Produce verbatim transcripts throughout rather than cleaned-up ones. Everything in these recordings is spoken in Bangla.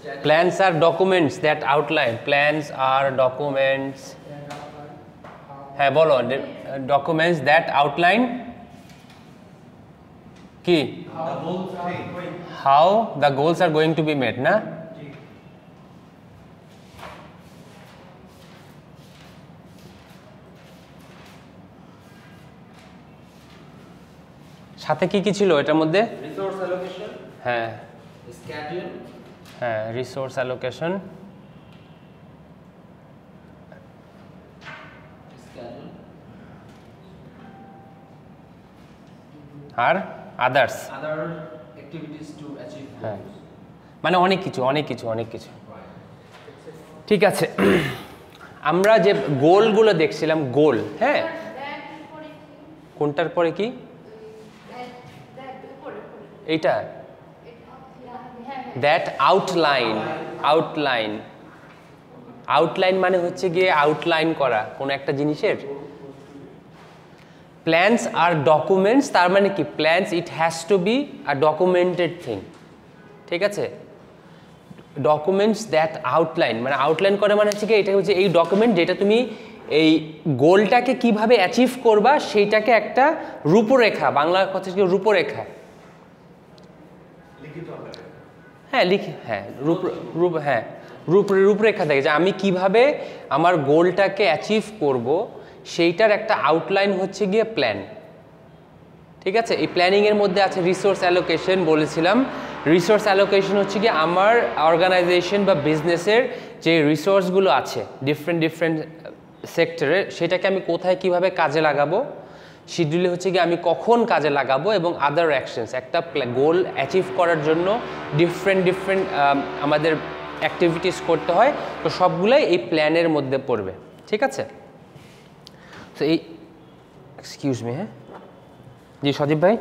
Plans are documents that outline. Plans are documents. হ্যাঁ বলো, documents that outline কি? How the goals are going to be met, না? সাথে কি কি ছিল এটার মধ্যে? রিসোর্স অ্যালোকেশন, হ্যাঁ স্কেডিউল, হ্যাঁ রিসোর্স অ্যালোকেশন, স্কেডিউল আর others, other activities to achieve হ্যাঁ মানে অনেক কিছু অনেক কিছু অনেক কিছু ঠিক আছে। আমরা যে গোলগুলো দেখছিলাম, গোল, হ্যাঁ কোনটার পরে কি এইটা, দ্যাট আউটলাইন, আউটলাইন আউটলাইন মানে হচ্ছে গিয়ে আউটলাইন করা কোনো একটা জিনিসের। প্ল্যানস আর ডকুমেন্টস, তার মানে কি plans it has to be a documented thing, ঠিক আছে। ডকুমেন্টস দ্যাট আউটলাইন মানে আউটলাইন করে মানে হচ্ছে কি এটা হচ্ছে এই ডকুমেন্ট যেটা তুমি এই গোলটাকে কিভাবে অ্যাচিভ করবা সেইটাকে একটা রূপরেখা, বাংলা কথা হচ্ছে রূপরেখা, হ্যাঁ লিখে, হ্যাঁ রূপ রূপ হ্যাঁ রূপ রূপরেখা থাকে যে আমি কিভাবে আমার গোলটাকে অ্যাচিভ করব সেইটার একটা আউটলাইন হচ্ছে গিয়ে প্ল্যান, ঠিক আছে। এই প্ল্যানিংয়ের মধ্যে আছে রিসোর্স অ্যালোকেশন, বলেছিলাম রিসোর্স অ্যালোকেশন হচ্ছে কি আমার অর্গানাইজেশন বা বিজনেসের যে রিসোর্সগুলো আছে ডিফারেন্ট ডিফারেন্ট সেক্টরে সেটাকে আমি কোথায় কিভাবে কাজে লাগাবো, শিডিউলে হচ্ছে কি আমি কখন কাজে লাগাবো, এবং আদার অ্যাকশনস একটা গোল অ্যাচিভ করার জন্য ডিফারেন্ট ডিফারেন্ট আমাদের অ্যাক্টিভিটিস করতে হয়, তো সবগুলোই এই প্ল্যানের মধ্যে পড়বে, ঠিক আছে। তো এই এক্সকিউজ মি, হ্যাঁ জি সজীব ভাই,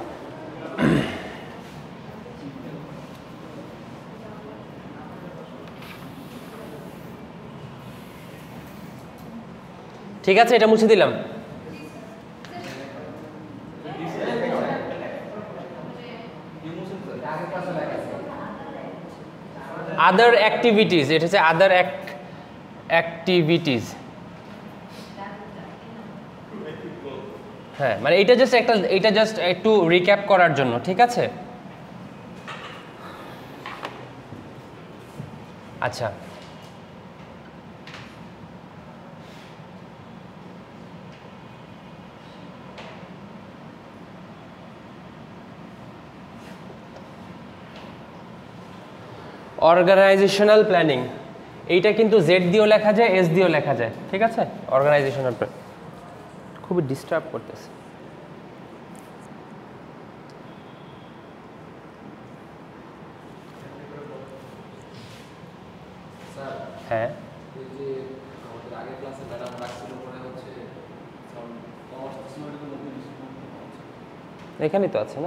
ঠিক আছে এটা মুছে দিলাম। আদার অ্যাক্টিভিটিস, এটা হচ্ছে আদার অ্যাক্টিভিটিস, হ্যাঁ মানে এটা জাস্ট একটা, এটা জাস্ট একটু রিক্যাপ করার জন্য, ঠিক আছে। আচ্ছা অর্গানাইজেশনাল প্ল্যানিং, এইটা কিন্তু জেড দিয়েও লেখা যায়, এস দিয়েও লেখা যায়, ঠিক আছে। অর্গানাইজেশনাল প্ল্যান খুবই ডিস্টার্ব করতেছে, হ্যাঁ এখানেই তো আছে না।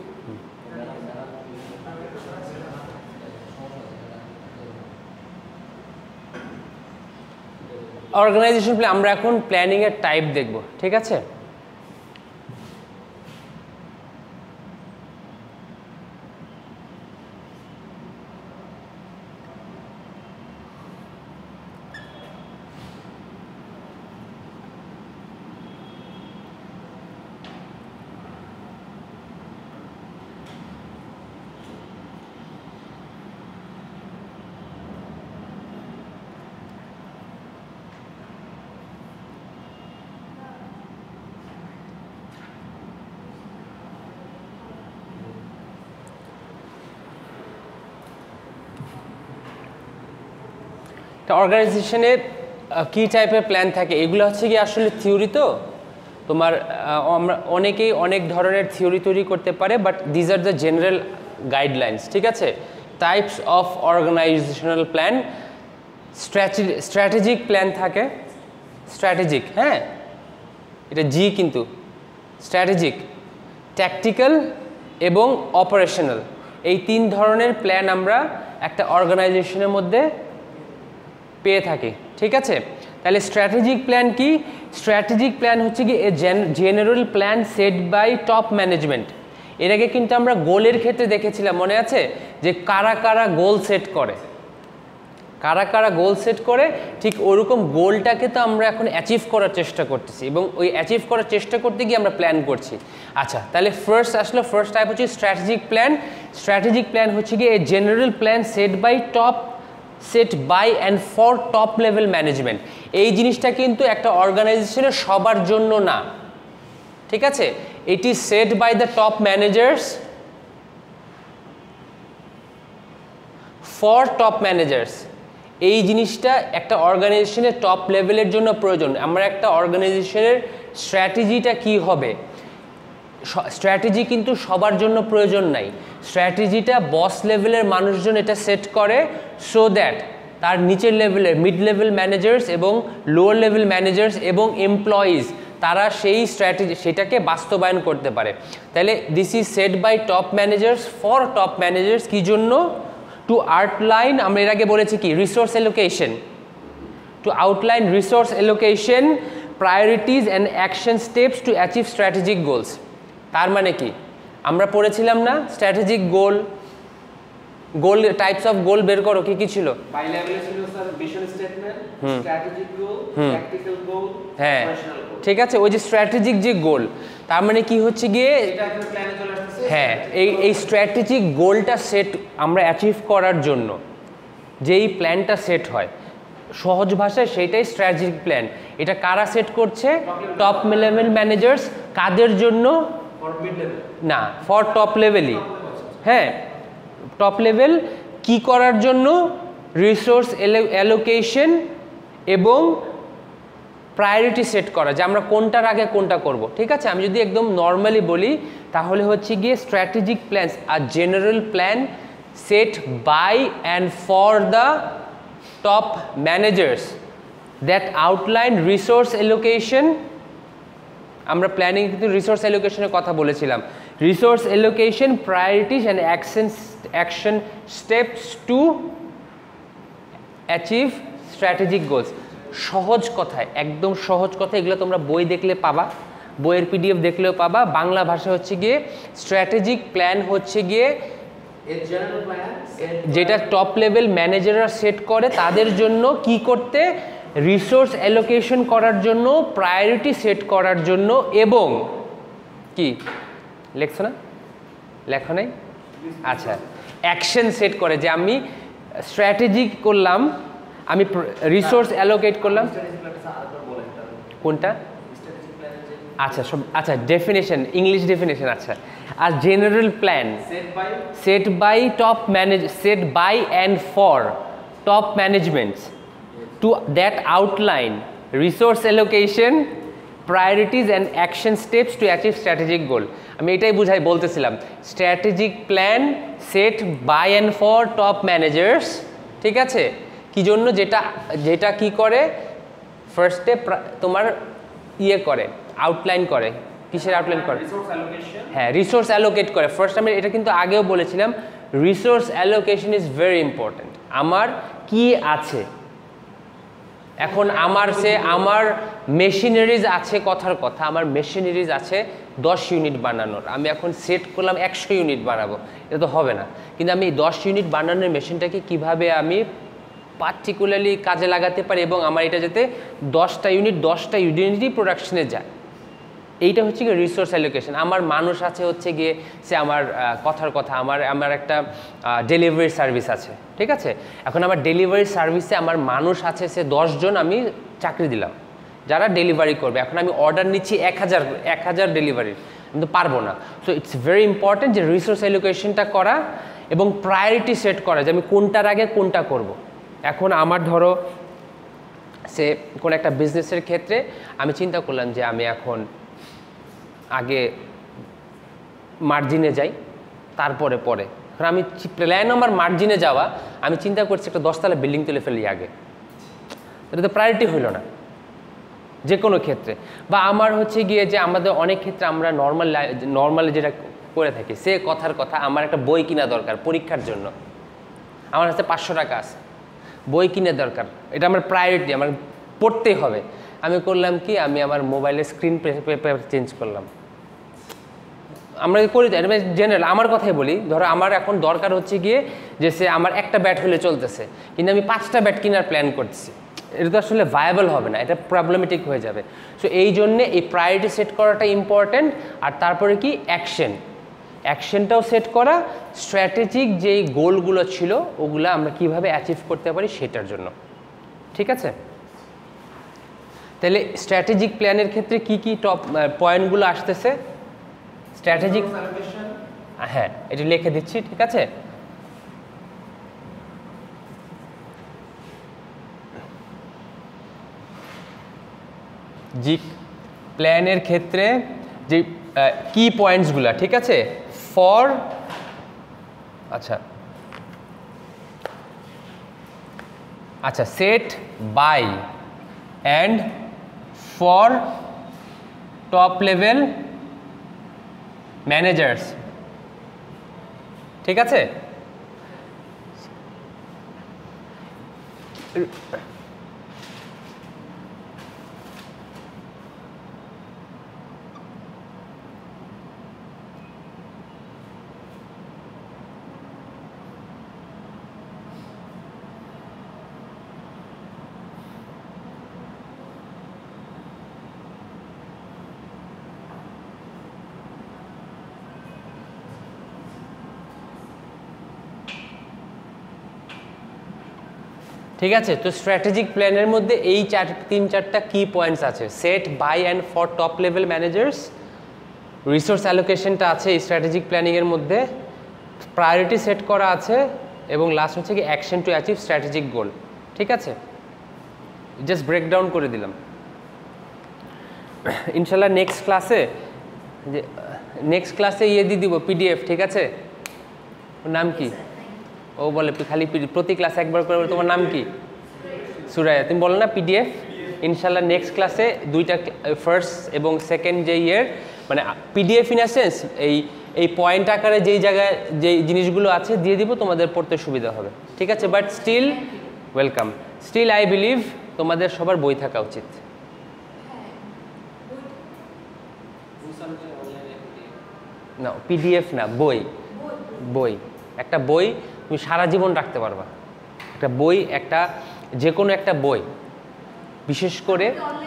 অর্গানাইজেশন প্ল্যান, আমরা এখন প্ল্যানিং এর টাইপ দেখব, ঠিক আছে। অর্গানাইজেশনে কী টাইপের প্ল্যান থাকে এগুলো হচ্ছে কি আসলে থিওরি, তো তোমার আমরা অনেকেই অনেক ধরনের থিওরি তৈরি করতে পারে, but these are the general guidelines, ঠিক আছে। Types of organizational plan, strategic plan থাকে, স্ট্র্যাটেজিক, হ্যাঁ এটা জি কিন্তু স্ট্র্যাটেজিক, ট্যাকটিক্যাল এবং অপারেশনাল, এই তিন ধরনের প্ল্যান আমরা একটা অর্গানাইজেশনের মধ্যে পেয়ে থাকি, ঠিক আছে। তাহলে স্ট্র্যাটেজিক প্ল্যান কি? স্ট্র্যাটেজিক প্ল্যান হচ্ছে কি a general plan set by top management. এর আগে কিন্তু আমরা গোলের ক্ষেত্রে দেখেছিলাম, মনে আছে, যে কারা কারা গোল সেট করে, কারা কারা গোল সেট করে, ঠিক ওরকম গোলটাকে তো আমরা এখন অ্যাচিভ করার চেষ্টা করতেছি এবং ওই অ্যাচিভ করার চেষ্টা করতে গিয়ে আমরা প্ল্যান করছি। আচ্ছা, তাহলে ফার্স্ট আসলো, ফার্স্ট টাইপ হচ্ছে স্ট্র্যাটেজিক প্ল্যান। স্ট্র্যাটেজিক প্ল্যান হচ্ছে গিয়ে a general plan set by top set by and for top level management. এই জিনিসটা কিন্তু একটা অর্গানাইজেশনের সবার জন্য না, ঠিক আছে? It is set by the top managers for top managers. এই জিনিসটা একটা অর্গানাইজেশনের টপ লেভেলের জন্য প্রয়োজন। আমরা একটা অর্গানাইজেশনের স্ট্র্যাটেজিটা কি হবে, স্ট্র্যাটেজি কিন্তু সবার জন্য প্রয়োজন নাই। স্ট্র্যাটেজিটা বস লেভেলের মানুষজন এটা সেট করে সো দ্যাট তার নিচের লেভেলের মিড লেভেল ম্যানেজার্স এবং লোয়ার লেভেল ম্যানেজার্স এবং এমপ্লয়িজ তারা সেই স্ট্র্যাটেজি সেটাকে বাস্তবায়ন করতে পারে। তাহলে this is set by top managers for top managers. কী জন্য? টু আউটলাইন, আমরা এর আগে বলেছি কি, resource allocation, to outline resource allocation, priorities and action steps to achieve strategic goals. তার মানে কি, আমরা পড়েছিলাম না strategic goal, goal types of goal বের করো, কি কি ছিল? বাই লেভেলে ছিল sir vision statement, strategic goal, tactical goal, হ্যাঁ অপারেশনাল গোল। ঠিক আছে, ওই যে স্ট্র্যাটেজিক যে গোল, তার মানে কি হচ্ছে গিয়ে, এটা একটা প্ল্যানে চলে আসছে। হ্যাঁ, এই এই স্ট্র্যাটেজিক গোলটা সেট আমরা অ্যাচিভ করার জন্য যেই প্ল্যানটা সেট হয়, সহজ ভাষায় সেইটাই স্ট্র্যাটেজিক প্ল্যান। এটা কারা সেট করছে? Top level managers. কাদের জন্য? ফর মিড লেভেল না, ফর টপ লেভেলই। হ্যাঁ, টপ লেভেল কি করার জন্য? রিসোর্স অ্যালোকেশন এবং প্রায়োরিটি সেট করা, যে আমরা কোনটার আগে কোনটা করব। ঠিক আছে, আমি যদি একদম নর্মালি বলি তাহলে হচ্ছে গিয়ে স্ট্র্যাটেজিক প্ল্যানস আর general plan set by and for the top managers that outline resource allocation. আমরা প্ল্যানিং কিন্তু রিসোর্স অ্যালোকেশনের কথা বলেছিলাম। Resource allocation, priorities and action action steps to achieve strategic goals. সহজ কথায়, একদম সহজ কথা, এগুলো তোমরা বই দেখলে পাবা, বইয়ের পিডিএফ দেখলেও পাবা। বাংলা ভাষা হচ্ছে গিয়ে স্ট্র্যাটেজিক প্ল্যান হচ্ছে গিয়ে যেটা টপ লেভেল ম্যানেজাররা সেট করে তাদের জন্য কি করতে, রিসোর্স অ্যালোকেশন করার জন্য, প্রায়োরিটি সেট করার জন্য এবং কি লেখছো না, লেখো নাই? আচ্ছা, অ্যাকশন সেট করে, যে আমি স্ট্র্যাটেজি করলাম, আমি রিসোর্স অ্যালোকেট করলাম। কোনটা? আচ্ছা, সব আচ্ছা, ডেফিনেশন, ইংলিশ ডেফিনেশন। আচ্ছা, আর general plan set by top manage set by and for top managements to that outline resource allocation, priorities and action steps to achieve strategic goal. আমি এটাই বুঝাই বলতেছিলাম, strategic plan set by and for top managers. ঠিক আছে, কি জন্য? যেটা যেটা কি করে, ফার্স্টে তোমার ইয়ে করে, আউটলাইন করে। কিসের আউটলাইন করে? হ্যাঁ, রিসোর্স অ্যালোকেট করে। ফার্স্ট আমি এটা কিন্তু আগেও বলেছিলাম, resource allocation is very important. আমার কি আছে এখন, আমার সে আমার মেশিনারিজ আছে, কথার কথা, আমার মেশিনারিজ আছে দশ ইউনিট বানানোর, আমি এখন সেট করলাম একশো ইউনিট বানাবো, এটা তো হবে না। কিন্তু আমি এই দশ ইউনিট বানানোর মেশিনটাকে কিভাবে আমি পার্টিকুলারলি কাজে লাগাতে পারি এবং আমার এটা যাতে দশটা ইউনিট দশটা ইউনিটই প্রোডাকশনে যায়, এইটা হচ্ছে গিয়ে রিসোর্স অ্যালোকেশন। আমার মানুষ আছে হচ্ছে গিয়ে সে আমার কথার কথা, আমার আমার একটা ডেলিভারি সার্ভিস আছে, ঠিক আছে? এখন আমার ডেলিভারি সার্ভিসে আমার মানুষ আছে সে দশজন, আমি চাকরি দিলাম যারা ডেলিভারি করবে। এখন আমি অর্ডার নিচ্ছি এক হাজার এক হাজার ডেলিভারির, আমি তো পারবো না। সো ইটস ভেরি ইম্পর্টেন্ট যে রিসোর্স অ্যালোকেশনটা করা এবং প্রায়োরিটি সেট করা, যে আমি কোনটার আগে কোনটা করব। এখন আমার ধরো সে কোনো একটা বিজনেসের ক্ষেত্রে আমি চিন্তা করলাম যে আমি এখন আগে মার্জিনে যাই, তারপরে পরে। কারণ আমি প্ল্যান আমার মার্জিনে যাওয়া, আমি চিন্তা করছি একটা দশতলা বিল্ডিং তুলে ফেলি আগে, এটা তো প্রায়োরিটি হইল না যে কোনো ক্ষেত্রে। বা আমার হচ্ছে গিয়ে যে আমাদের অনেক ক্ষেত্রে আমরা নর্মাল নর্মালি যেটা করে থাকি, সে কথার কথা আমার একটা বই কিনা দরকার পরীক্ষার জন্য, আমার কাছে পাঁচশো টাকা আছে, বই কিনে দরকার, এটা আমার প্রায়োরিটি, আমার পড়তেই হবে। আমি করলাম কি, আমি আমার মোবাইলের স্ক্রিন পেপার চেঞ্জ করলাম, আমরা করি জেনারেল আমার কথাই বলি, ধরো আমার এখন দরকার হচ্ছে গিয়ে যে সে আমার একটা ব্যাট হলে চলতেছে, কিন্তু আমি পাঁচটা ব্যাট কেনার প্ল্যান করছি, এটা তো আসলে ভায়াবল হবে না, এটা প্রবলেমেটিক হয়ে যাবে। সো এই জন্যে এই প্রায়োরিটি সেট করাটা ইম্পর্ট্যান্ট। আর তারপরে কি অ্যাকশন, অ্যাকশনটাও সেট করা, স্ট্র্যাটেজিক যেই গোলগুলো ছিল ওগুলো আমরা কিভাবে অ্যাচিভ করতে পারি সেটার জন্য। ঠিক আছে, তাহলে স্ট্র্যাটেজিক প্ল্যানের ক্ষেত্রে কি কি টপ পয়েন্টগুলো আসতেছে? স্ট্র্যাটেজিক, হ্যাঁ এটা লিখে দিচ্ছি, ঠিক আছে। জি প্ল্যানের ক্ষেত্রে যে কি পয়েন্টসগুলো, ঠিক আছে, ফর, আচ্ছা আচ্ছা set by and for top level managers, ঠিক আছে। ঠিক আছে, তো স্ট্র্যাটেজিক প্ল্যানের মধ্যে এই চার তিন চারটা কি পয়েন্টস আছে, set by and for top level managers, resource অ্যালোকেশনটা আছে এই স্ট্র্যাটেজিক প্ল্যানিংয়ের মধ্যে, প্রায়োরিটি সেট করা আছে, এবং লাস্ট হচ্ছে কি action to achieve strategic goal. ঠিক আছে, জাস্ট ব্রেকডাউন করে দিলাম। ইনশাল্লাহ নেক্সট ক্লাসে যে নেক্সট ক্লাসে ইয়ে দিয়ে দিব পিডিএফ, ঠিক আছে। ওর নাম কি? ও বলে খালি প্রতি ক্লাসে একবার করে, তোমার নাম কি? সুরাইয়া। তুমি বলো না পিডিএফ। ইনশাল্লাহ নেক্সট ক্লাসে দুইটা ফার্স্ট এবং সেকেন্ড যে ইয়ের মানে পিডিএফ ইন আ সেন্স এই এই পয়েন্ট আকারে যেই জায়গায় যেই জিনিসগুলো আছে দিয়ে দিব, তোমাদের পড়তে সুবিধা হবে। ঠিক আছে, but still welcome, still I believe তোমাদের সবার বই থাকা উচিত। না পিডিএফ না, বই, বই একটা বই তুমি সারা জীবন রাখতে পারবা। একটা বই, একটা যে কোনো একটা বই, বিশেষ করে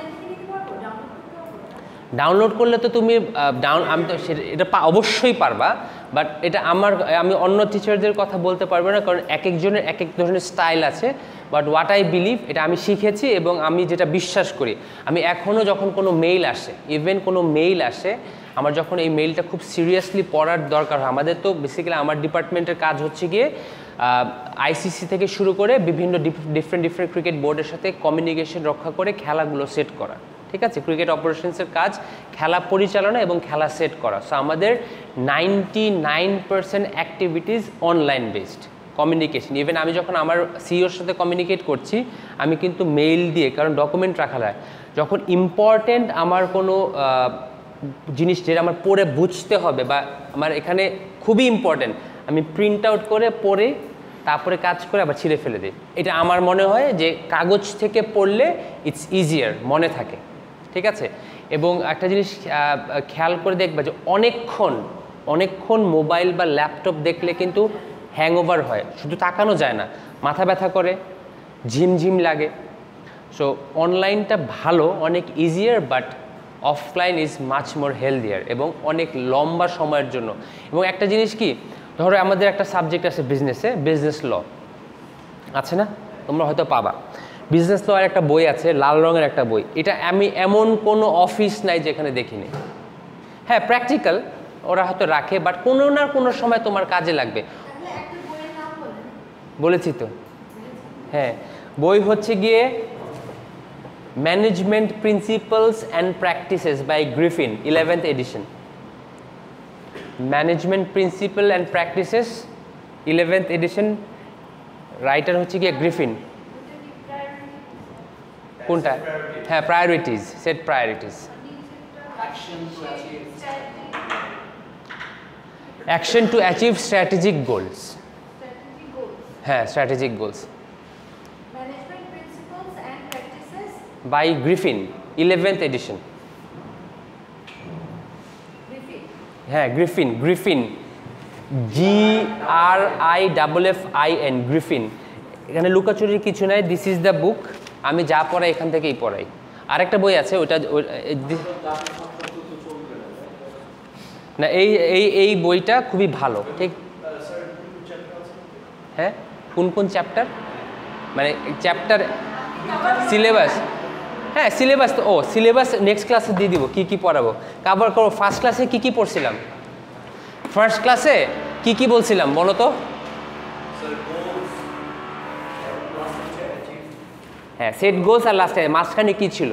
ডাউনলোড করলে তো তুমি ডাউন আমি তো এটা অবশ্যই পারবা, বাট এটা আমার আমি অন্য টিচারদের কথা বলতে পারবো না, কারণ এক একজনের এক এক ধরনের স্টাইল আছে। বাট হোয়াট আই বিলিভ, এটা আমি শিখেছি এবং আমি যেটা বিশ্বাস করি, আমি এখনও যখন কোনো মেইল আসে, ইভেন কোনো মেইল আসে, আমার যখন এই মেইলটা খুব সিরিয়াসলি পড়ার দরকার হয়, আমাদের তো বেসিক্যালি আমার ডিপার্টমেন্টের কাজ হচ্ছে গিয়ে আইসিসি থেকে শুরু করে বিভিন্ন ডিফারেন্ট ডিফারেন্ট ক্রিকেট বোর্ডের সাথে কমিউনিকেশন রক্ষা করে খেলাগুলো সেট করা। ঠিক আছে, ক্রিকেট অপারেশনসের কাজ খেলা পরিচালনা এবং খেলা সেট করা। সো আমাদের ninety nine percent activities online based communication. Even আমি যখন আমার সিইওর সাথে কমিউনিকেট করছি, আমি কিন্তু মেইল দিয়ে, কারণ ডকুমেন্ট রাখা হয়, যখন ইম্পর্টেন্ট আমার কোনো জিনিস যেটা আমার পড়ে বুঝতে হবে বা আমার এখানে খুবই ইম্পর্টেন্ট, আমি প্রিন্ট আউট করে পড়ে তারপরে কাজ করে আবার ছিঁড়ে ফেলে দিই। এটা আমার মনে হয় যে কাগজ থেকে পড়লে ইটস ইজিয়ার, মনে থাকে। ঠিক আছে, এবং একটা জিনিস খেয়াল করে দেখবা যে অনেকক্ষণ অনেকক্ষণ মোবাইল বা ল্যাপটপ দেখলে কিন্তু হ্যাংওভার হয়, শুধু তাকানো যায় না, মাথা ব্যথা করে, ঝিমঝিম লাগে। সো অনলাইনটা ভালো, অনেক easier, but offline is much more healthier এবং অনেক লম্বা সময়ের জন্য। এবং একটা জিনিস কি, ধরো আমাদের একটা সাবজেক্ট আছে বিজনেসে, বিজনেস ল আছে না, তোমরা হয়তো পাবা। বিজনেস ল এর একটা বই আছে, লাল রঙের একটা বই। এটা আমি এমন কোনো অফিস নাই যেখানে দেখিনি। হ্যাঁ প্র্যাকটিক্যাল ওরা হয়তো রাখে, বাট কোনো না কোনো সময় তোমার কাজে লাগবে। বলেছি তো, হ্যাঁ বই হচ্ছে গিয়ে management principles and practices by Griffin, eleventh edition. Management principle and practices, eleventh edition, writer হচ্ছে গিয়ে গ্রিফিন। কোনটা? হ্যাঁ priorities, set priorities, action to achieve strategic goals. হ্যাঁ strategic goals by Griffin, eleventh edition. হ্যাঁ Griffin Griffin G R I double F I N Griffin. এখানে লুকাচুরির কিছু নাই, দিস ইজ দ্য বুক। আমি যা পড়াই এখান থেকেই পড়াই। আরেকটা বই আছে ওইটা না, এই এই এই বইটা খুবই ভালো, ঠিক। হ্যাঁ কোন কোন চ্যাপ্টার, মানে চ্যাপ্টার সিলেবাস? হ্যাঁ সিলেবাস তো, ও সিলেবাস নেক্সট ক্লাসে দিয়ে দিব, কী কী পড়াবো কাভার করবো। ফার্স্ট ক্লাসে কী কী পড়ছিলাম? ফার্স্ট ক্লাসে কি কি বলছিলাম বলো তো? হ্যাঁ সেট গোলস আর লাস্টে মাঝখানে কি ছিল?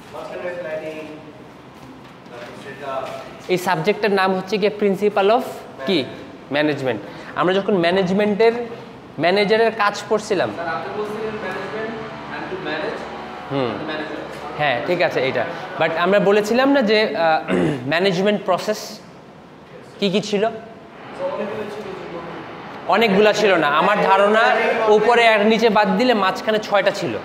এই সাবজেক্টের নাম হচ্ছে গিয়ে প্রিন্সিপাল অফ কি ম্যানেজমেন্ট। আমরা যখন ম্যানেজমেন্টের ম্যানেজারের কাজ পড়ছিলাম, হুম হ্যাঁ ঠিক আছে এইটা, বাট আমরা বলেছিলাম না যে ম্যানেজমেন্ট প্রসেস কি কি ছিল? অনেকগুলা ছিল না, আমার ধারণা উপরে আর নিচে বাদ দিলে মাঝখানে ছয়টা ছিল।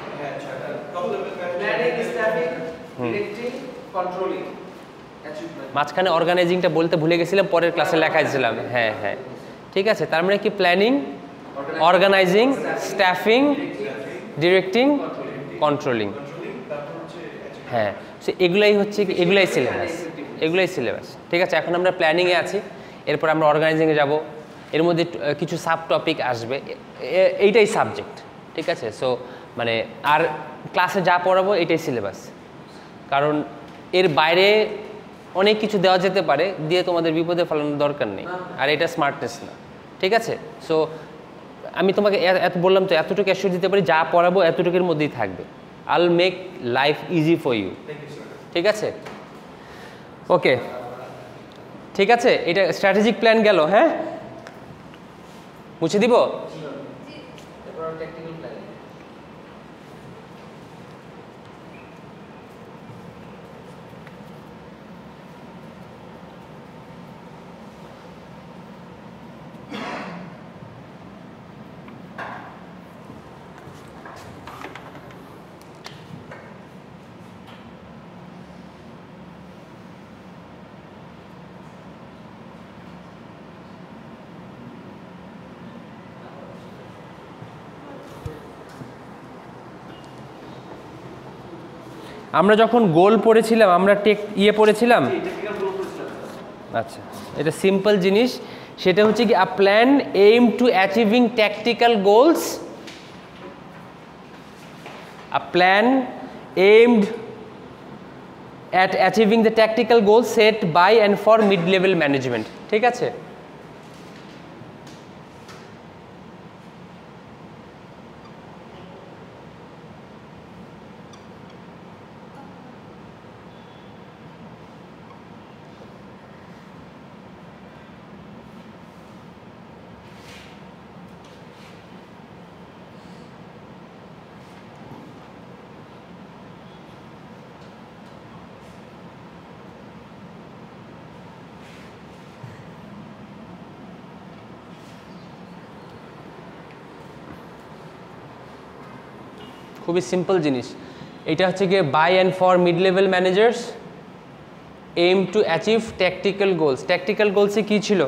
মাঝখানে অর্গানাইজিংটা বলতে ভুলে গেছিলাম, পরের ক্লাসে লেখাইছিলাম। হ্যাঁ হ্যাঁ ঠিক আছে, তার মানে কি planning, organizing, staffing, directing, controlling. হ্যাঁ সো এগুলাই হচ্ছে এগুলাই সিলেবাস, এগুলাই সিলেবাস ঠিক আছে। এখন আমরা প্ল্যানিংয়ে আছি, এরপর আমরা অর্গানাইজিংয়ে যাব, এর মধ্যে কিছু সাব টপিক আসবে, এইটাই সাবজেক্ট ঠিক আছে। সো মানে আর ক্লাসে যা পড়াবো এটাই সিলেবাস, কারণ এর বাইরে অনেক কিছু দেওয়া যেতে পারে, দিয়ে তোমাদের বিপদে ফেলানোর দরকার নেই, আর এটা স্মার্টনেস না ঠিক আছে। সো আমি তোমাকে এত বললাম তো, এতটুকু অ্যাসিওর দিতে পারি, যা পড়াবো এতটুকুর মধ্যেই থাকবে। I will make life easy for you, ঠিক আছে। ওকে ঠিক আছে, এটা স্ট্র্যাটেজিক প্ল্যান গেল। হ্যাঁ মুছে দিব। আমরা যখন গোল পড়েছিলাম, আমরা টেক ইয়ে পড়েছিলাম, আচ্ছা এটা সিম্পল জিনিস, সেটা হচ্ছে কি a plan aim to achieving tactical goals, a plan aimed at achieving the tactical goal set by and for mid level management, ঠিক আছে। খুবই সিম্পল জিনিস, এটা হচ্ছে গিয়ে by and for mid level managers aim to achieve tactical goals. Tactical গোলসে কী ছিল?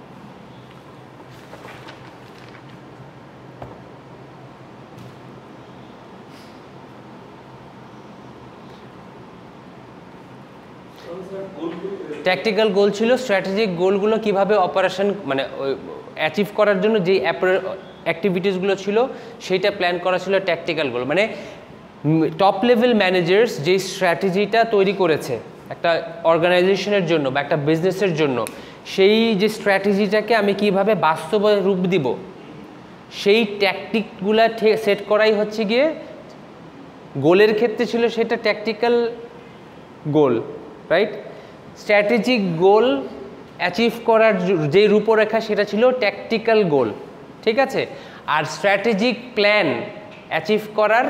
ট্যাকটিক্যাল গোল ছিল স্ট্র্যাটেজিক গোলগুলো কিভাবে অপারেশন মানে অ্যাচিভ করার জন্য যে অ্যাক্টিভিটিসগুলো ছিল সেইটা প্ল্যান করা ছিল ট্যাকটিক্যাল গোল। মানে টপ লেভেল ম্যানেজার্স যে স্ট্র্যাটেজিটা তৈরি করেছে একটা অর্গানাইজেশনের জন্য বা একটা বিজনেসের জন্য, সেই যে স্ট্র্যাটেজিটাকে আমি কিভাবে বাস্তবে রূপ দিব, সেই ট্যাকটিকগুলো সেট করাই হচ্ছে গিয়ে গোলের ক্ষেত্রে ছিল সেটা tactical goal, right. Strategic goal achieve করার যে রূপরেখা সেটা ছিল ট্যাকটিক্যাল গোল, ঠিক আছে। আর স্ট্র্যাটেজিক প্ল্যান অ্যাচিভ করার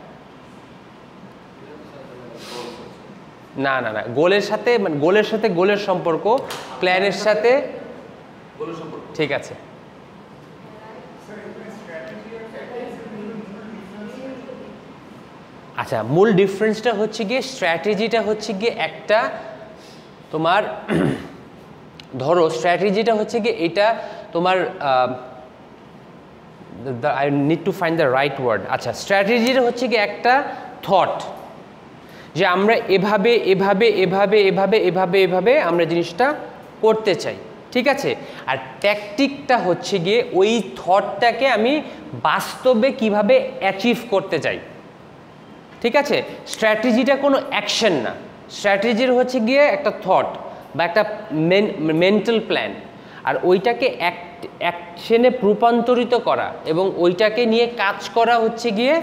না না না গোলের সাথে মানে গোলের সাথে গোলের সম্পর্ক, প্ল্যানের সাথে ঠিক আছে। আচ্ছা মূল ডিফারেন্সটা হচ্ছে গিয়ে স্ট্র্যাটেজিটা হচ্ছে গিয়ে একটা তোমার ধরো স্ট্র্যাটেজিটা হচ্ছে কি এটা তোমার I need to find the right word. আচ্ছা, স্ট্র্যাটেজিটা হচ্ছে কি একটা থট, যে আমরা এভাবে এভাবে এভাবে এভাবে এভাবে এভাবে আমরা জিনিসটা করতে চাই, ঠিক আছে। আর ট্যাকটিকটা হচ্ছে গিয়ে ওই থটটাকে আমি বাস্তবে কিভাবে অ্যাচিভ করতে চাই, ঠিক আছে। স্ট্র্যাটেজিটা কোনো অ্যাকশন না, স্ট্র্যাটেজির হচ্ছে গিয়ে একটা থট বা একটা মেন্টাল প্ল্যান, আর ওইটাকে অ্যাকশনে রূপান্তরিত করা এবং ওইটাকে নিয়ে কাজ করা হচ্ছে গিয়ে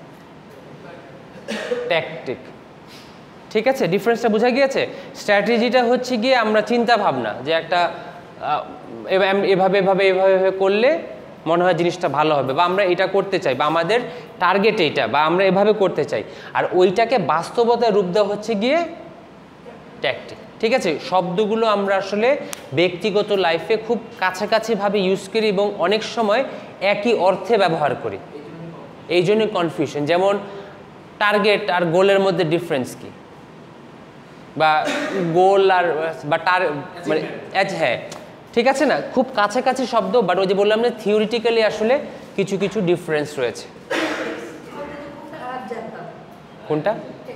ট্যাকটিক, ঠিক আছে। ডিফারেন্সটা বোঝা গিয়েছে? স্ট্র্যাটেজিটা হচ্ছে গিয়ে আমরা চিন্তা ভাবনা, যে একটা এভাবে এভাবে এভাবে এভাবে করলে মনে হয় জিনিসটা ভালো হবে, বা আমরা এটা করতে চাই, বা আমাদের টার্গেট এইটা, বা আমরা এভাবে করতে চাই। আর ওইটাকে বাস্তবতায় রূপ দেওয়া হচ্ছে গিয়ে ট্যাকটিক, ঠিক আছে। শব্দগুলো আমরা আসলে ব্যক্তিগত লাইফে খুব কাছাকাছিভাবে ইউজ করি এবং অনেক সময় একই অর্থে ব্যবহার করি, এই জন্যই কনফিউশন। যেমন টার্গেট আর গোলের মধ্যে ডিফারেন্স কি, বা গোল আর বা টার মানে হ্যাঁ, ঠিক আছে না, খুব কাছাকাছি শব্দ, বাট ওই যে বললাম না থিওরিটিক্যালি আসলে কিছু কিছু ডিফারেন্স রয়েছে। কোনটা?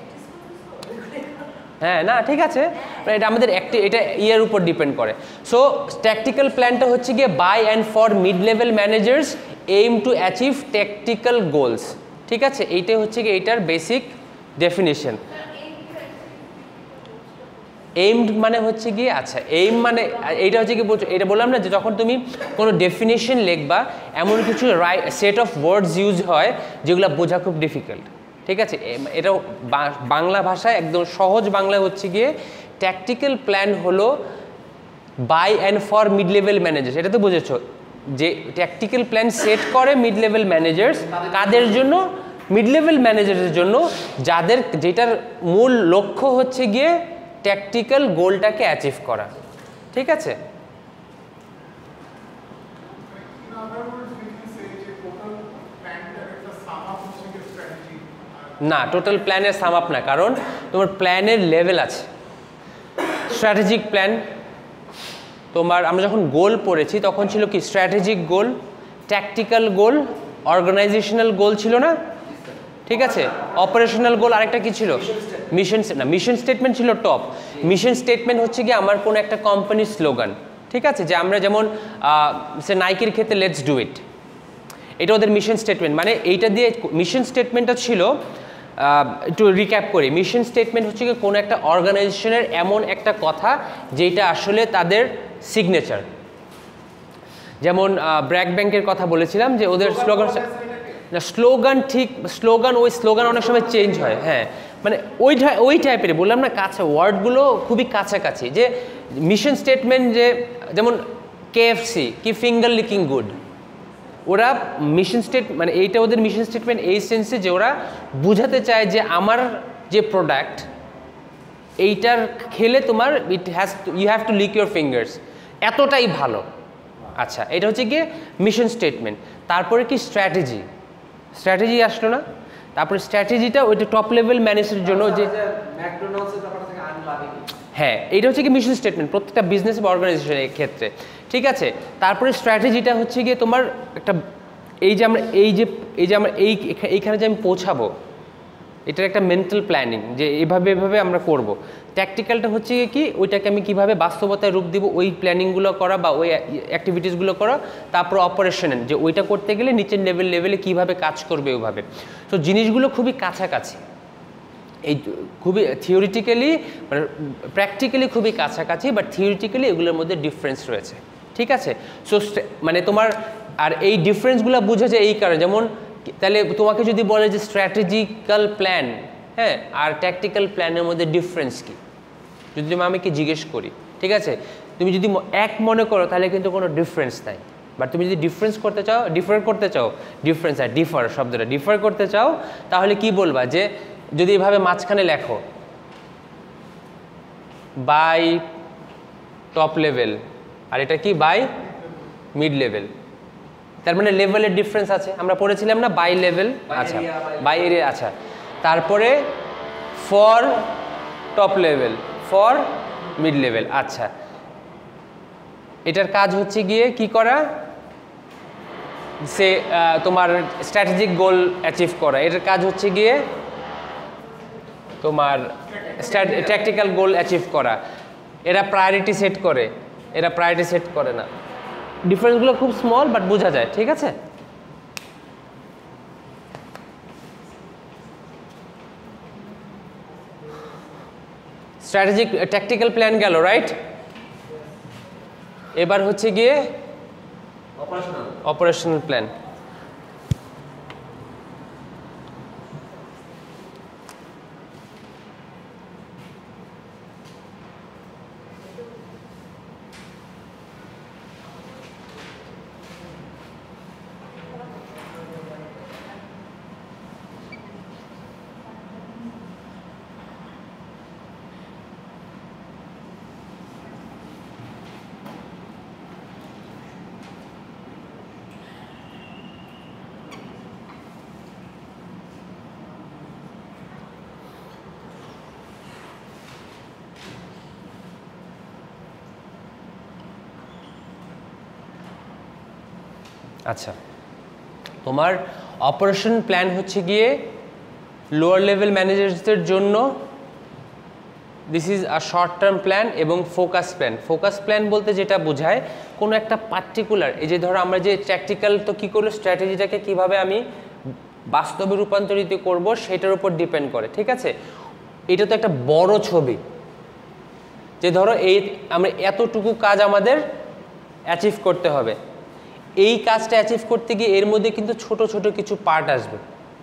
হ্যাঁ, না ঠিক আছে, এটা আমাদের একটি এটা ইয়ের উপর ডিপেন্ড করে। সো ট্যাকটিক্যাল প্ল্যানটা হচ্ছে গিয়ে by and for mid level managers aim to achieve tactical goals, ঠিক আছে। এইটাই হচ্ছে গিয়ে এইটার বেসিক ডেফিনিশন। এইমড মানে হচ্ছে গিয়ে, আচ্ছা এইম মানে এইটা হচ্ছে কি বলছো, এটা বললাম না যে যখন তুমি কোনো ডেফিনেশন লিখবা এমন কিছু right set of words use হয় যেগুলো বোঝা খুব ডিফিকাল্ট, ঠিক আছে। এটা বাংলা ভাষায় একদম সহজ বাংলায় হচ্ছে গিয়ে ট্যাকটিক্যাল প্ল্যান হলো by and for mid level managers. এটা তো বুঝেছো যে ট্যাকটিক্যাল প্ল্যান সেট করে মিড লেভেল ম্যানেজার্স, কাদের জন্য? মিড লেভেল ম্যানেজারের জন্য, যাদের যেটার মূল লক্ষ্য হচ্ছে গিয়ে ট্যাকটিক্যাল গোলটাকে অ্যাচিভ করা, ঠিক আছে। না, টোটাল প্ল্যানের সাম আপ না, কারণ তোমার প্ল্যানের লেভেল আছে। স্ট্র্যাটেজিক প্ল্যান তোমার, আমরা যখন গোল পড়েছি তখন ছিল কি strategic goal, tactical goal, organizational goal ছিল না, ঠিক আছে। অপারেশনাল গোল আরেকটা কি ছিল? মিশন না, মিশন স্টেটমেন্ট ছিল টপ। মিশন স্টেটমেন্ট হচ্ছে কি আমার কোনো একটা কোম্পানির স্লোগান, ঠিক আছে, যে আমরা যেমন সে নাইকির ক্ষেত্রে লেটস ডু ইট, এটা ওদের মিশন স্টেটমেন্ট। মানে এইটা দিয়ে মিশন স্টেটমেন্টটা ছিল, একটু রিক্যাপ করি, মিশন স্টেটমেন্ট হচ্ছে কি কোনো একটা অর্গানাইজেশনের এমন একটা কথা যেটা আসলে তাদের সিগনেচার। যেমন ব্র্যাক ব্যাংকের কথা বলেছিলাম যে ওদের স্লোগান, না স্লোগান ঠিক, স্লোগান ওই স্লোগান অনেক সময় চেঞ্জ হয়, হ্যাঁ, মানে ওই ওই টাইপের বললাম না, কাছে ওয়ার্ডগুলো খুবই কাছাকাছি। যে মিশন স্টেটমেন্ট, যে যেমন কেএফসি কি ফিঙ্গার লিকিং গুড, ওরা মিশন স্টেট মানে এইটা ওদের মিশন স্টেটমেন্ট এই সেন্সে যে ওরা বুঝাতে চায় যে আমার যে প্রোডাক্ট এইটার খেলে তোমার it has you have to lick your fingers, এতটাই ভালো। আচ্ছা, এটা হচ্ছে গিয়ে মিশন স্টেটমেন্ট। তারপরে কি স্ট্র্যাটেজি, স্ট্র্যাটেজি আসলো না, তারপরে স্ট্র্যাটেজিটা ওইটা টপ লেভেল ম্যানেজারের জন্য, যে হ্যাঁ এইটা হচ্ছে কি মিশন স্টেটমেন্ট প্রত্যেকটা বিজনেস বা অর্গানাইজেশনের ক্ষেত্রে, ঠিক আছে। তারপরে স্ট্র্যাটেজিটা হচ্ছে গিয়ে তোমার একটা, এই যে আমরা এই যে এই যে আমরা এই এইখানে যে আমি পৌঁছাবো, এটার একটা মেন্টাল প্ল্যানিং, যে এভাবে এভাবে আমরা করব। ট্যাকটিক্যালটা হচ্ছে কি ওইটাকে আমি কিভাবে বাস্তবতায় রূপ দিব, ওই প্ল্যানিংগুলো করা বা ওই অ্যাক্টিভিটিসগুলো করা। তারপর অপারেশনাল, যে ওইটা করতে গেলে নিচের লেভেল লেভেলে কীভাবে কাজ করবে ওইভাবে। তো জিনিসগুলো খুবই কাছাকাছি, এই খুবই থিওরিটিক্যালি মানে প্র্যাকটিক্যালি খুবই কাছাকাছি, বাট থিওরিটিক্যালি এগুলোর মধ্যে ডিফারেন্স রয়েছে, ঠিক আছে। সো মানে তোমার আর এই ডিফারেন্সগুলো বোঝা যায় এই কারণে, যেমন তাহলে তোমাকে যদি বলে যে স্ট্র্যাটেজিক্যাল প্ল্যান, হ্যাঁ, আর ট্যাকটিক্যাল প্ল্যানের মধ্যে ডিফারেন্স কী, যদি তুমি আমাকে জিজ্ঞেস করি, ঠিক আছে, তুমি যদি এক মনে করো তাহলে কিন্তু কোনো ডিফারেন্স নাই। বাট তুমি যদি ডিফারেন্স করতে চাও, ডিফার করতে চাও, ডিফারেন্স আর ডিফার শব্দটা ডিফার করতে চাও, তাহলে কি বলবা, যে যদি এভাবে মাঝখানে লেখো বাই টপ লেভেল, আর এটা কি বাই মিড লেভেল, তার মানে লেভেলের ডিফারেন্স আছে, আমরা পড়েছিলাম না বাই লেভেল, আচ্ছা বাই এরিয়া, আচ্ছা। তারপরে for top level, for mid level, আচ্ছা। এটার কাজ হচ্ছে গিয়ে কি করা, সে তোমার স্ট্র্যাটেজিক গোল অ্যাচিভ করা। এটার কাজ হচ্ছে গিয়ে তোমার ট্যাকটিক্যাল গোল অ্যাচিভ করা। এরা প্রায়োরিটি সেট করে, এরা প্রায়োরিটি সেট করে না। ডিফারেন্সগুলো খুব স্মল বাট বোঝা যায়, ঠিক আছে? স্ট্র্যাটেজিক ট্যাকটিক্যাল প্ল্যান গেল, রাইট? এবার হচ্ছে গিয়ে অপারেশনাল অপারেশনাল প্ল্যান। আচ্ছা, তোমার অপারেশন প্ল্যান হচ্ছে গিয়ে লোয়ার লেভেল ম্যানেজার্সদের জন্য this is a short term plan এবং ফোকাস প্ল্যান। ফোকাস প্ল্যান বলতে যেটা বোঝায় কোনো একটা পার্টিকুলার, এই যে ধরো আমরা যে ট্যাকটিক্যাল তো কী করলো, স্ট্র্যাটেজিটাকে কীভাবে আমি বাস্তবে রূপান্তরিত করব সেটার উপর ডিপেন্ড করে, ঠিক আছে? এটা তো একটা বড় ছবি, যে ধরো এই আমরা এতটুকু কাজ আমাদের অ্যাচিভ করতে হবে। এই কাজটা অ্যাচিভ করতে গিয়ে এর মধ্যে কিন্তু ছোট ছোট কিছু পার্ট আসবে,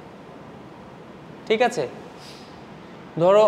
ঠিক আছে? ধরো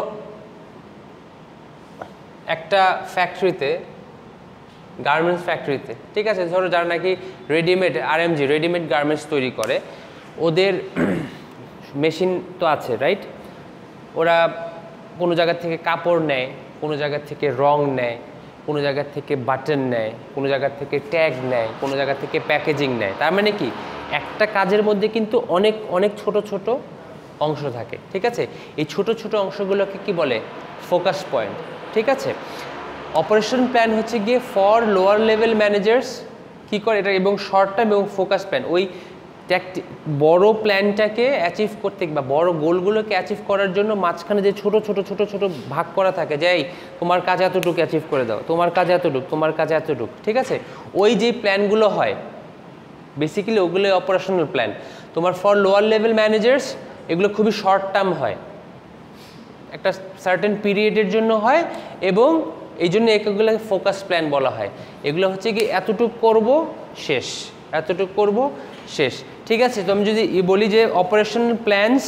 একটা ফ্যাক্টরিতে, গার্মেন্টস ফ্যাক্টরিতে, ঠিক আছে, ধরো যারা নাকি রেডিমেড আরএমজি রেডিমেড গার্মেন্টস তৈরি করে, ওদের মেশিন তো আছে, রাইট? ওরা কোনো জায়গা থেকে কাপড় নেয়, কোনো জায়গা থেকে রং নেয়, কোনো জায়গা থেকে বাটন নেয়, কোনো জায়গা থেকে ট্যাগ নেয়, কোনো জায়গা থেকে প্যাকেজিং নেয়। তার মানে কি একটা কাজের মধ্যে কিন্তু অনেক অনেক ছোট ছোট অংশ থাকে, ঠিক আছে? এই ছোট ছোট অংশগুলোকে কি বলে? ফোকাস পয়েন্ট, ঠিক আছে? অপারেশন প্ল্যান হচ্ছে গিয়ে ফর লোয়ার লেভেল ম্যানেজার্স কী করে এটা, এবং শর্ট টার্ম এবং ফোকাস প্ল্যান ওই বড় প্ল্যানটাকে অ্যাচিভ করতে বা বড় গোলগুলোকে অ্যাচিভ করার জন্য মাঝখানে যে ছোট ছোট ছোট ছোট ভাগ করা থাকে, যে এই তোমার কাজ এতটুকু অ্যাচিভ করে দাও, তোমার কাজ এতটুকু, তোমার কাজ এতটুকু, ঠিক আছে? ওই যে প্ল্যানগুলো হয় বেসিক্যালি ওগুলো অপারেশনাল প্ল্যান। তোমার ফর লোয়ার লেভেল ম্যানেজার্স এগুলো খুবই শর্ট টার্ম হয়, একটা সার্টেন পিরিয়ডের জন্য হয়, এবং এই জন্য এগুলোকে ফোকাস প্ল্যান বলা হয়। এগুলো হচ্ছে কি এতটুকু করব শেষ, এতটুকু করব শেষ, ঠিক আছে? তো আমি যদি বলি যে অপারেশনাল প্ল্যানস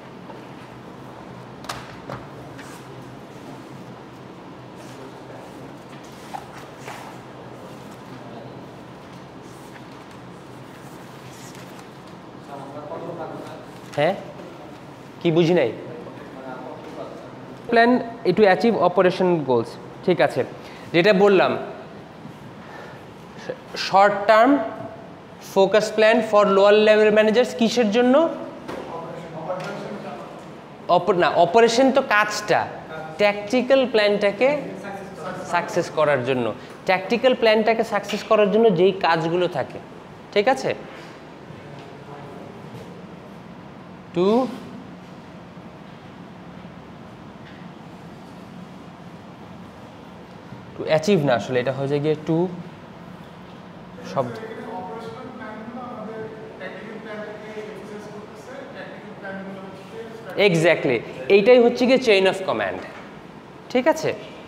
হ্যাঁ কি বুঝি নাই, plan to achieve operation goals, ঠিক আছে? যেটা বললাম short term focus plan for lower level managers, কিসের জন্য? না, অপারেশন তো কাজটা, ট্যাকটিক্যাল প্ল্যানটাকে সাকসেস করার জন্য, ট্যাকটিক্যাল প্ল্যানটাকে সাকসেস করার জন্য যেই কাজগুলো থাকে, ঠিক আছে? টু টু অ্যাচিভ না, আসলে এটা হয়ে যায় গিয়ে টু শব্দ, এক্স্যাক্টলি এইটাই হচ্ছে গিয়ে চেইন অফ কমান্ড, ঠিক আছে?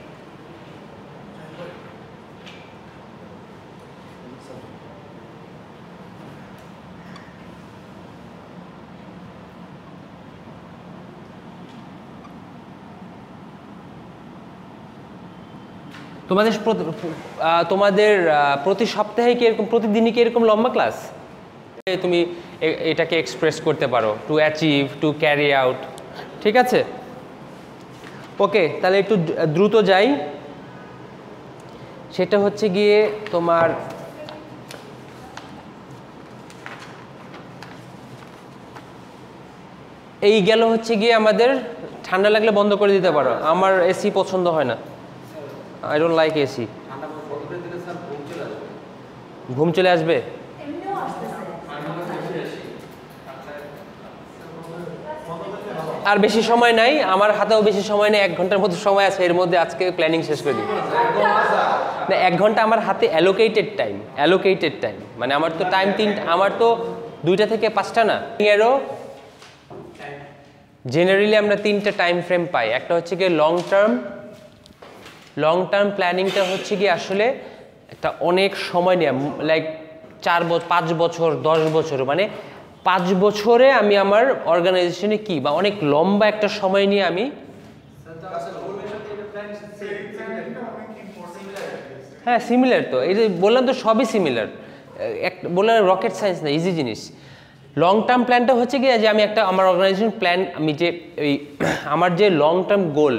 তোমাদের তোমাদের প্রতি সপ্তাহে কি এরকম, প্রতিদিনই কি এরকম লম্বা ক্লাস? তুমি এটাকে এক্সপ্রেস করতে পারো to achieve, to carry out, ঠিক আছে? ওকে, তাহলে একটু দ্রুত যাই। সেটা হচ্ছে গিয়ে তোমার এই গেল হচ্ছে গিয়ে আমাদের ঠান্ডা লাগলে বন্ধ করে দিতে পারো, আমার এসি পছন্দ হয় না, আই ডোন্ট লাইক এসি। ঠান্ডা বন্ধ করে দিলে স্যার ঘুম চলে ঘুম চলে আসবে? এমনিও আসতেছে। আর বেশি সময় নাই, আমার হাতেও বেশি সময় নেই, এক ঘন্টার মতো সময় আছে, এর মধ্যে আজকে প্ল্যানিং শেষ করে দিই। না, এক ঘন্টা আমার হাতে অ্যালোকেটেড টাইম, অ্যালোকেটেড টাইম মানে আমার তো টাইম তিন, আমার তো দুইটা থেকে পাঁচটা না, এরও জেনারেলি আমরা তিনটা টাইম ফ্রেম পাই। একটা হচ্ছে গিয়ে লং টার্ম, লং টার্ম প্ল্যানিংটা হচ্ছে কি আসলে একটা অনেক সময় নেয়, লাইক চার বছর, পাঁচ বছর, দশ বছর, মানে পাঁচ বছরে আমি আমার অর্গানাইজেশনে কি বা অনেক লম্বা একটা সময় নিয়ে আমি, হ্যাঁ সিমিলার তো, এই যে বললাম তো সবই সিমিলার, এক বললাম রকেট সায়েন্স না, ইজি জিনিস। লং টার্ম প্ল্যানটা হচ্ছে কি যে আমি একটা আমার অর্গানাইজেশন প্ল্যান, আমি যে এই আমার যে লং টার্ম গোল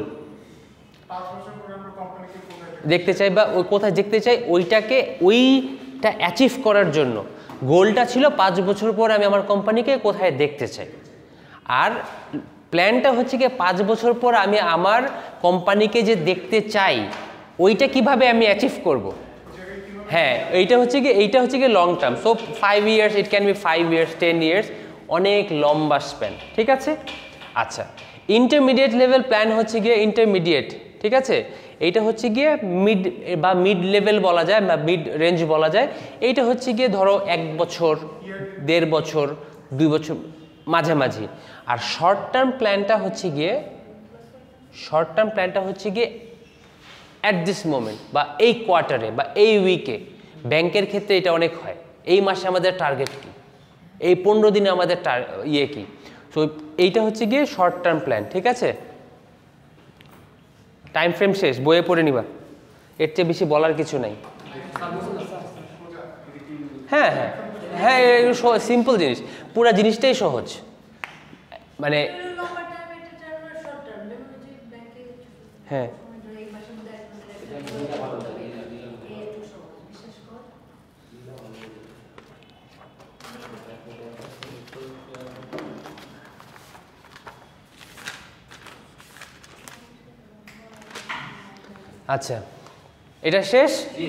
দেখতে চাই বা ওই কোথায় দেখতে চাই, ওইটাকে ওইটা অ্যাচিভ করার জন্য গোলটা ছিল পাঁচ বছর পর আমি আমার কোম্পানিকে কোথায় দেখতে চাই। আর প্ল্যানটা হচ্ছে কি পাঁচ বছর পর আমি আমার কোম্পানিকে যে দেখতে চাই ওইটা কিভাবে আমি অ্যাচিভ করব। হ্যাঁ এইটা হচ্ছে কি, এইটা হচ্ছে কি long term. So five years, it can be five years, ten years, অনেক লম্বা স্প্যান, ঠিক আছে। আচ্ছা, ইন্টারমিডিয়েট লেভেল প্ল্যান হচ্ছে গিয়ে ইন্টারমিডিয়েট, ঠিক আছে। এইটা হচ্ছে গিয়ে মিড বা মিড লেভেল বলা যায় বা মিড রেঞ্জ বলা যায়। এইটা হচ্ছে গিয়ে ধরো এক বছর, দেড় বছর, দুই বছর মাঝামাঝি। আর শর্ট টার্ম প্ল্যানটা হচ্ছে গিয়ে, শর্ট টার্ম প্ল্যানটা হচ্ছে গিয়ে অ্যাট দিস মোমেন্ট বা এই কোয়ার্টারে বা এই উইকে। ব্যাংকের ক্ষেত্রে এটা অনেক হয়, এই মাসে আমাদের টার্গেট কি, এই পনেরো দিনে আমাদের ইয়ে কি। তো এইটা হচ্ছে গিয়ে শর্ট টার্ম প্ল্যান, ঠিক আছে। টাইম ফ্রেম শেষ, বইয়ে পড়ে নিবা, এর চেয়ে বেশি বলার কিছু নাই। হ্যাঁ হ্যাঁ হ্যাঁ, সিম্পল জিনিস, পুরো জিনিসটাই সহজ, মানে হ্যাঁ আচ্ছা, এটা শেষ।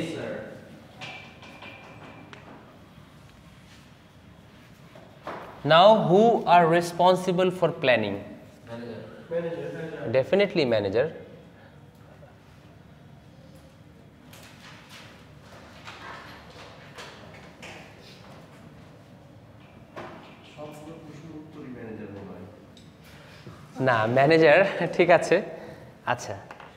Now who are responsible for planning? Manager. Manager. Definitely manager. না, ম্যানেজার ঠিক আছে। আচ্ছা,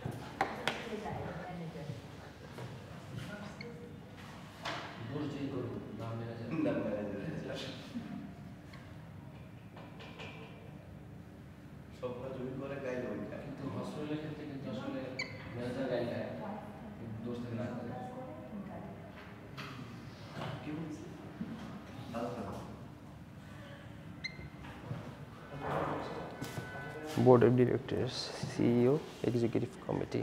Board of Directors, C E O, Executive Committee.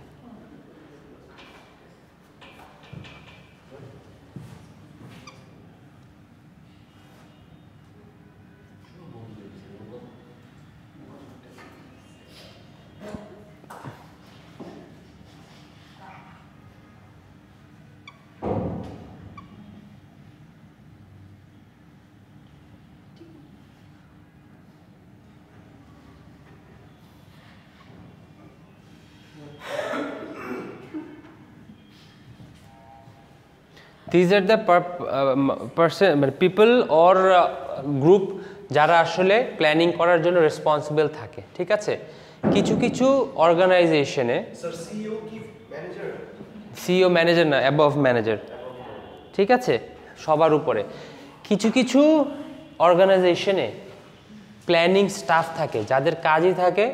These are the per, uh, person, people or uh, group যারা আসলে প্ল্যানিং করার জন্য রেসপন্সিবল থাকে, ঠিক আছে। কিছু কিছু অর্গানাইজেশনে সিইও কি ম্যানেজার, সিইও ম্যানেজার না, অ্যাবভ ম্যানেজার, ঠিক আছে, সবার উপরে। কিছু কিছু অর্গানাইজেশনে প্ল্যানিং স্টাফ থাকে যাদের কাজই থাকে,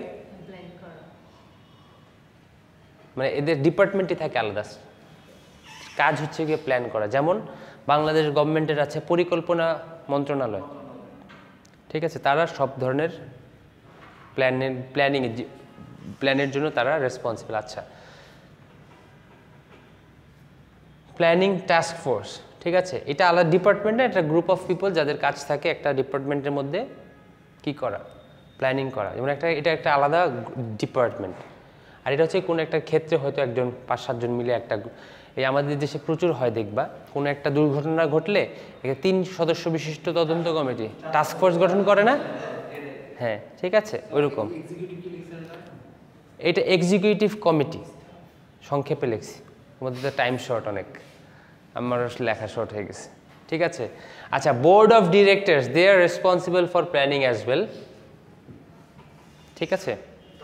মানে এদের ডিপার্টমেন্টই থাকে আলাদা, কাজ হচ্ছে গিয়ে প্ল্যান করা। যেমন বাংলাদেশ গভর্নমেন্টের আছে পরিকল্পনা মন্ত্রণালয়, ঠিক আছে, তারা সব ধরনের প্ল্যানের প্ল্যানিং প্ল্যানের জন্য তারা রেসপন্সিবল। আচ্ছা, প্ল্যানিং টাস্ক ফোর্স, ঠিক আছে, এটা আলাদা ডিপার্টমেন্ট না, এটা গ্রুপ অফ পিপল যাদের কাজ থাকে একটা ডিপার্টমেন্টের মধ্যে কি করা, প্ল্যানিং করা। যেমন একটা এটা একটা আলাদা ডিপার্টমেন্ট। আর এটা হচ্ছে কোনো একটা ক্ষেত্রে হয়তো একজন পাঁচ সাতজন মিলে একটা এই আমাদের দেশে প্রচুর হয় দেখবা, কোনো একটা দুর্ঘটনা ঘটলে একে তিন সদস্য বিশিষ্ট তদন্ত কমিটি টাস্ক ফোর্স গঠন করে না? হ্যাঁ, ঠিক আছে, ওইরকম। এটা এক্সিকিউটিভ কমিটি, সংক্ষেপে লিখছি, মধ্যে টাইম শর্ট অনেক, আমার লেখা শর্ট হয়ে গেছে, ঠিক আছে। আচ্ছা, board of directors they are responsible for planning as well, ঠিক আছে।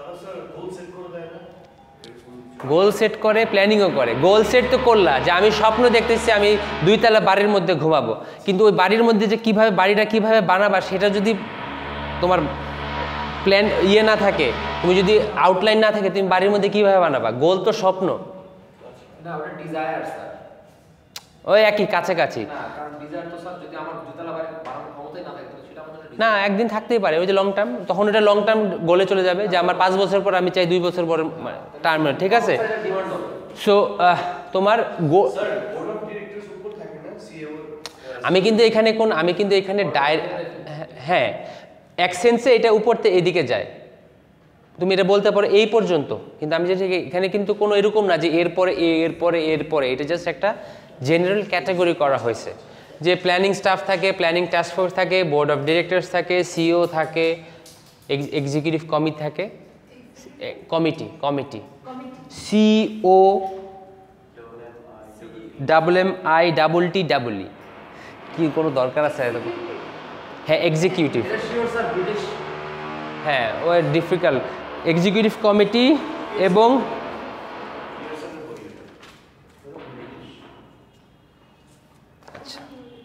গোল সেট করে, প্ল্যানিংও করে। গোল সেট তো করলা যে আমি স্বপ্ন দেখতেছি আমি দুইতলা বাড়ির মধ্যে ঘুমাবো, কিন্তু ওই বাড়ির মধ্যে যে কিভাবে বাড়িটা কিভাবে বানাবা সেটা যদি তোমার প্ল্যান ইয়ে না থাকে, তুমি যদি আউটলাইন না থাকে, তুমি বাড়ির মধ্যে কিভাবে বানাবা? গোল তো স্বপ্ন, না ওটা ডিজায়ার স্যার, ওই একই কাছাকাছি। না কারণ ডিজায়ার তো স্যার যদি আমার দুতলা বাড়ি বানানোর ক্ষমতাই না থাকে সেটা আমাদের না, একদিন থাকতেই পারে, ওই যে লং টার্ম, তখন এটা লং টার্ম গোলে চলে যাবে যে আমার পাঁচ বছর পর আমি চাই দুই বছর পর টার্ম, ঠিক আছে। সো তোমার আমি কিন্তু এখানে কোন আমি কিন্তু এখানে ডাই হ্যাঁ এক সেন্সে এটা উপরতে এদিকে যায়, তুমি এটা বলতে পারো এই পর্যন্ত, কিন্তু আমি যেটা এখানে কিন্তু কোনো এরকম না যে এরপরে এ এরপরে এরপরে, এটা জাস্ট একটা জেনারেল ক্যাটাগরি করা হয়েছে যে প্ল্যানিং স্টাফ থাকে, প্ল্যানিং টাস্ক ফোর্স থাকে, বোর্ড অফ ডিরেক্টরস থাকে, সিও থাকে, এক্সিকিউটিভ কমিটি থাকে, committee committee CEO double M I double T double E, কি কোনো দরকার আছে এরকম? হ্যাঁ, এক্সিকিউটিভ, হ্যাঁ ও ডিফিকাল্ট, এক্সিকিউটিভ কমিটি এবং আচ্ছা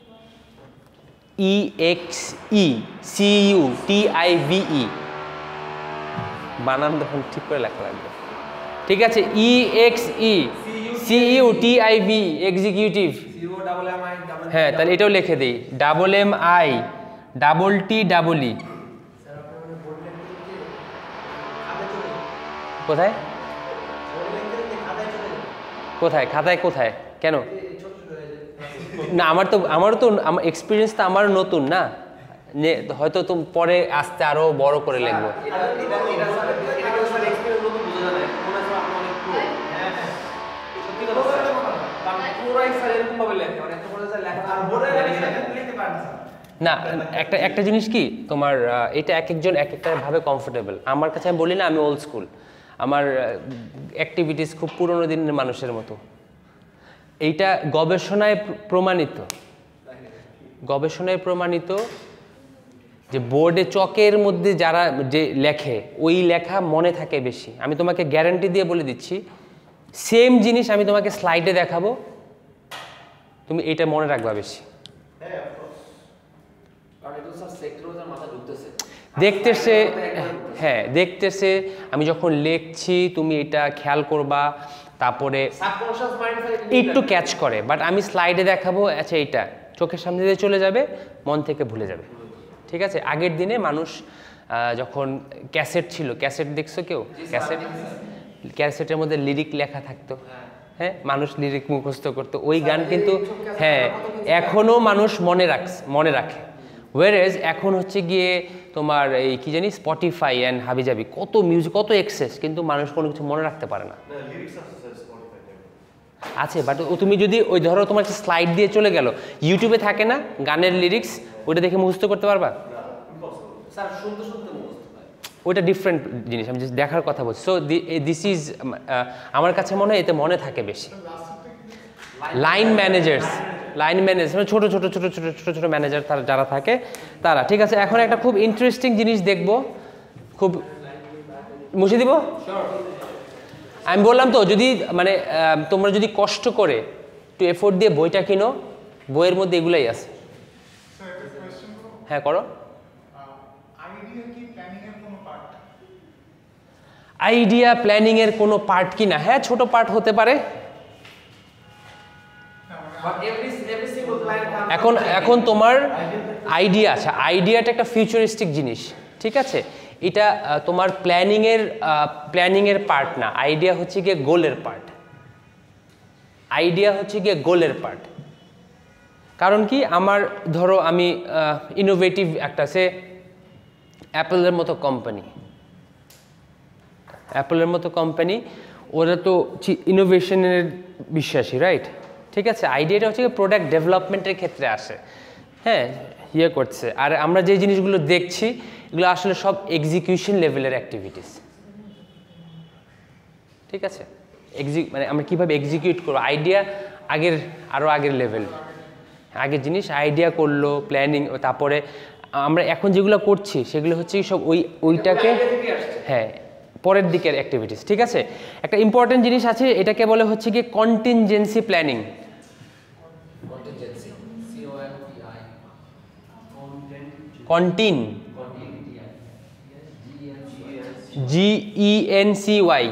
E X E C U T I V E, বানান তখন ঠিক করে লেখা লাগবে, ঠিক আছে। E X E C U T I V, executive, হ্যাঁ তাহলে এটাও লিখে দিই, double M I double T double E. কোথায় কোথায় খাতায় কোথায় কেন? না আমার তো আমারও তো আমার এক্সপিরিয়েন্স তো আমার নতুন না, হয়তো তো পরে আস্তে আরো বড় করে লিখবো। না একটা একটা জিনিস কি তোমার, এটা এক একজন এক একটা ভাবে কমফোর্টেবল। আমার কাছে আমি বলি না আমি ওল্ড স্কুল, আমার অ্যাক্টিভিটিস খুব পুরোনো দিনের মানুষের মতো। এইটা গবেষণায় প্রমাণিত, গবেষণায় প্রমাণিত যে বোর্ডে চকের মধ্যে যারা যে লেখে ওই লেখা মনে থাকে বেশি। আমি তোমাকে গ্যারান্টি দিয়ে বলে দিচ্ছি, সেম জিনিস আমি তোমাকে স্লাইডে দেখাবো, তুমি এইটা মনে রাখবা বেশি। দেখতেছে, হ্যাঁ দেখতেছে, আমি যখন লিখছি তুমি এটা খেয়াল করবা, তারপরে একটু ক্যাচ করে, বাট আমি স্লাইডে দেখাবো, আচ্ছা এইটা চোখের সামনে দিয়ে চলে যাবে, মন থেকে ভুলে যাবে, ঠিক আছে। আগের দিনে মানুষ যখন ক্যাসেট ছিল, ক্যাসেট দেখছো কেউ? ক্যাসেট, ক্যাসেটের মধ্যে লিরিক লেখা থাকতো, হ্যাঁ মানুষ লিরিক মুখস্থ করতো, ওই গান কিন্তু হ্যাঁ এখনও মানুষ মনে রাখ মনে রাখে। ওয়ারেজ এখন হচ্ছে গিয়ে তোমার এই কি জানি স্পটিফাই অ্যান্ড হাবিজাবি, কত মিউজিক, কত এক্সেস, কিন্তু মানুষ কোনো কিছু মনে রাখতে পারে না। আছে, বাট তুমি যদি ওই ধরো তোমার স্লাইড দিয়ে চলে গেল, ইউটিউবে থাকে না গানের লিরিক্স, ওইটা দেখে মুখস্থ করতে পারবা? ওইটা ডিফারেন্ট জিনিস, আমি জাস্ট দেখার কথা বলছি। সো দিস ইজ আমার কাছে মনে হয় এতে মনে থাকে বেশি। লাইন ম্যানেজার্স, লাইন ম্যানেজার মানে ছোটো ছোটো ছোটো ছোটো ছোটো ছোটো ম্যানেজার তারা যারা থাকে তারা, ঠিক আছে। এখন একটা খুব ইন্টারেস্টিং জিনিস দেখবো, খুব মুছে দিব। আমি বললাম তো যদি মানে তোমরা যদি কষ্ট করে একটু এফোর্ট দিয়ে বইটা কিনো, বইয়ের মধ্যে এগুলাই আছে। হ্যাঁ করো। আইডিয়া প্ল্যানিং এর কোনো পার্ট কি না? হ্যাঁ ছোট পার্ট হতে পারে। এখন এখন তোমার আইডিয়া আছে, আইডিয়াটা একটা ফিউচারিস্টিক জিনিস, ঠিক আছে। এটা তোমার প্ল্যানিংয়ের প্ল্যানিংয়ের পার্ট না, আইডিয়া হচ্ছে গিয়ে গোলের পার্ট। আইডিয়া হচ্ছে গিয়ে গোলের পার্ট। কারণ কি, আমার ধরো আমি ইনোভেটিভ একটা সে অ্যাপেলের মতো কোম্পানি, অ্যাপেলের মতো কোম্পানি ওরা তো ইনোভেশনের বিশ্বাসী, রাইট? ঠিক আছে, আইডিয়াটা হচ্ছে প্রোডাক্ট ডেভেলপমেন্টের ক্ষেত্রে আসে, হ্যাঁ, ইয়ে করছে। আর আমরা যে জিনিসগুলো দেখছি এগুলো আসলে সব এক্সিকিউশন লেভেলের অ্যাক্টিভিটিস, ঠিক আছে? এক্সি মানে আমরা কীভাবে এক্সিকিউট করবো, আইডিয়া আগের আরও আগের লেভেল, আগের জিনিস আইডিয়া করলো, প্ল্যানিং, তারপরে আমরা এখন যেগুলো করছি সেগুলো হচ্ছে সব ওই ওইটাকে, হ্যাঁ, পরের দিকের অ্যাক্টিভিটিস, ঠিক আছে? একটা ইম্পর্টেন্ট জিনিস আছে, এটাকে বলে হচ্ছে কি কন্টিনজেন্সি প্ল্যানিং। কন্টিন, G E N C Y.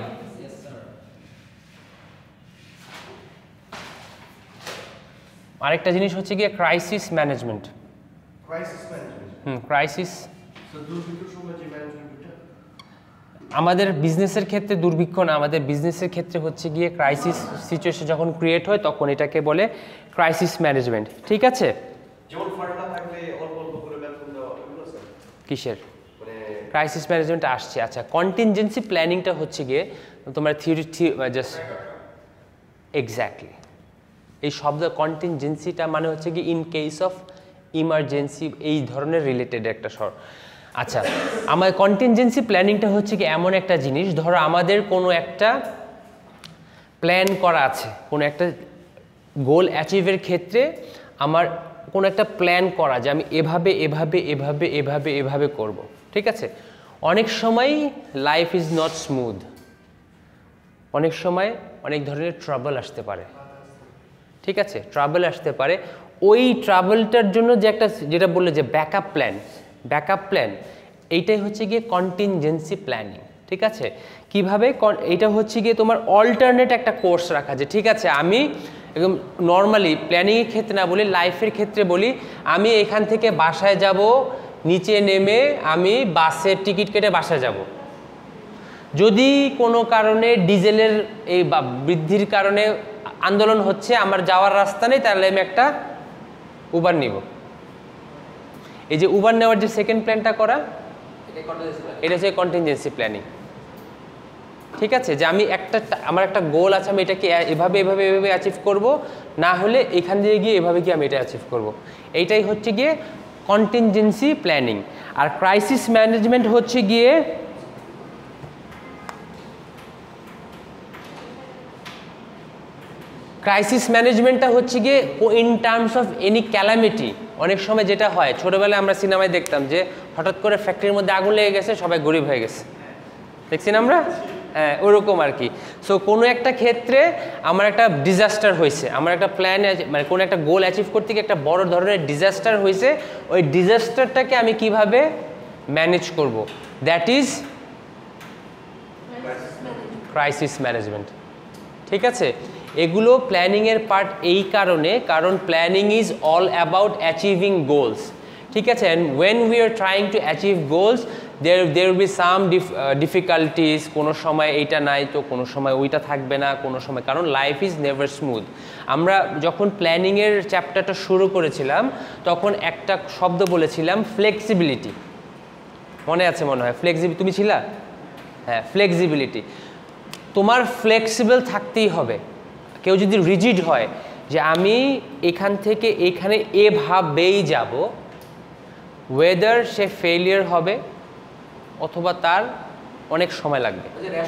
আরেকটা জিনিস হচ্ছে গিয়ে crisis management. Crisis management, hmm, crisis তো দুর্ভিক্ষের সময় যে ম্যানেজমেন্টটা আমাদের বিজনেসের ক্ষেত্রে, দুর্ভিক্ষ না, আমাদের বিজনেসের ক্ষেত্রে হচ্ছে গিয়ে ক্রাইসিস সিচুয়েশন যখন ক্রিয়েট হয় তখন এটাকে বলে ক্রাইসিস ম্যানেজমেন্ট, ঠিক আছে? যেমন ফান্ডা থাকলে অল্প অল্প করে বেতন দেওয়া, এগুলো স্যার কিসের মানে ক্রাইসিস ম্যানেজমেন্ট আসছে? আচ্ছা, কন্টিনজেন্সি প্ল্যানিংটা হচ্ছে গিয়ে তোমার থিওরি জাস্ট এক্স্যাক্টলি এই শব্দ কন্টিনজেন্সিটা মানে হচ্ছে কি ইন কেস অফ ইমার্জেন্সি, এই ধরনের রিলেটেড একটা স্বর। আচ্ছা, আমার কন্টিনজেন্সি প্ল্যানিংটা হচ্ছে কি এমন একটা জিনিস, ধরো আমাদের কোনো একটা প্ল্যান করা আছে, কোনো একটা গোল অ্যাচিভের ক্ষেত্রে আমার কোনো একটা প্ল্যান করা যে আমি এভাবে এভাবে এভাবে এভাবে এভাবে করব, ঠিক আছে? অনেক সময় লাইফ ইজ নট স্মুথ, অনেক সময় অনেক ধরনের ট্রাবল আসতে পারে, ঠিক আছে? ট্রাবল আসতে পারে, ওই ট্রাবলটার জন্য যে একটা যেটা বললে যে ব্যাকআপ প্ল্যান, ব্যাকআপ প্ল্যান এইটাই হচ্ছে গিয়ে কন্টিনজেন্সি প্ল্যানিং, ঠিক আছে? কিভাবে? এইটা হচ্ছে গিয়ে তোমার অল্টারনেট একটা কোর্স রাখা, যে ঠিক আছে আমি একদম নর্মালি প্ল্যানিংয়ের ক্ষেত্রে না বলি, লাইফের ক্ষেত্রে বলি, আমি এখান থেকে বাসায় যাব, নিচে নেমে আমি বাসের টিকিট কেটে বাসায় যাব। যদি কোনো কারণে ডিজেলের এই বৃদ্ধির কারণে আন্দোলন হচ্ছে, আমার যাওয়ার রাস্তা নেই, তাহলে আমি একটা উবার নিব। এই যে উবার নেওয়ার যে সেকেন্ড প্ল্যানটা করা, এটা হচ্ছে কন্টিনজেন্সি প্ল্যানিং, ঠিক আছে? যে আমি একটা আমার একটা গোল আছে, আমি এটাকে এভাবে এভাবে এভাবে অ্যাচিভ করব, না হলে এখান দিয়ে গিয়ে এভাবে গিয়ে আমি এটা অ্যাচিভ করব। এইটাই হচ্ছে গিয়ে কন্টিনজেন্সি প্ল্যানিং। আর ক্রাইসিস ম্যানেজমেন্ট হচ্ছে গিয়ে ক্রাইসিস ম্যানেজমেন্টটা হচ্ছে গিয়ে in terms of any calamity. অনেক সময় যেটা হয়, ছোটোবেলায় আমরা সিনেমায় দেখতাম যে হঠাৎ করে ফ্যাক্টরির মধ্যে আগুন লেগে গেছে, সবাই গরিব হয়ে গেছে, দেখছি না আমরা? হ্যাঁ, ওরকম আর কি। সো কোনো একটা ক্ষেত্রে আমার একটা ডিজাস্টার হয়েছে, আমার একটা প্ল্যান, মানে কোনো একটা গোল অ্যাচিভ করতে গিয়ে একটা বড় ধরনের ডিজাস্টার হয়েছে, ওই ডিজাস্টারটাকে আমি কিভাবে ম্যানেজ করব, দ্যাট ইজ ক্রাইসিস ম্যানেজমেন্ট, ঠিক আছে? এগুলো প্ল্যানিংয়ের পার্ট এই কারণে, কারণ planning is all about achieving goals, ঠিক আছে? And when we are trying to achieve goals, there there will be some difficulties, কোনো সময় এইটা নাই তো কোনো সময় ওইটা থাকবে না, কোনো সময়, কারণ লাইফ ইজ নেভার স্মুথ। আমরা যখন প্ল্যানিংয়ের চ্যাপ্টারটা শুরু করেছিলাম তখন একটা শব্দ বলেছিলাম, ফ্লেক্সিবিলিটি, মনে আছে মনে হয়? ফ্লেক্সিবি তুমি ছিলা? হ্যাঁ, ফ্লেক্সিবিলিটি। তোমার ফ্লেক্সিবল থাকতেই হবে। কেউ যদি রিজিড হয় যে আমি এখান থেকে এখানে এভাবেই যাব, ওয়েদার সে ফেলিয়ার হবে অথবা তার অনেক সময় লাগবে।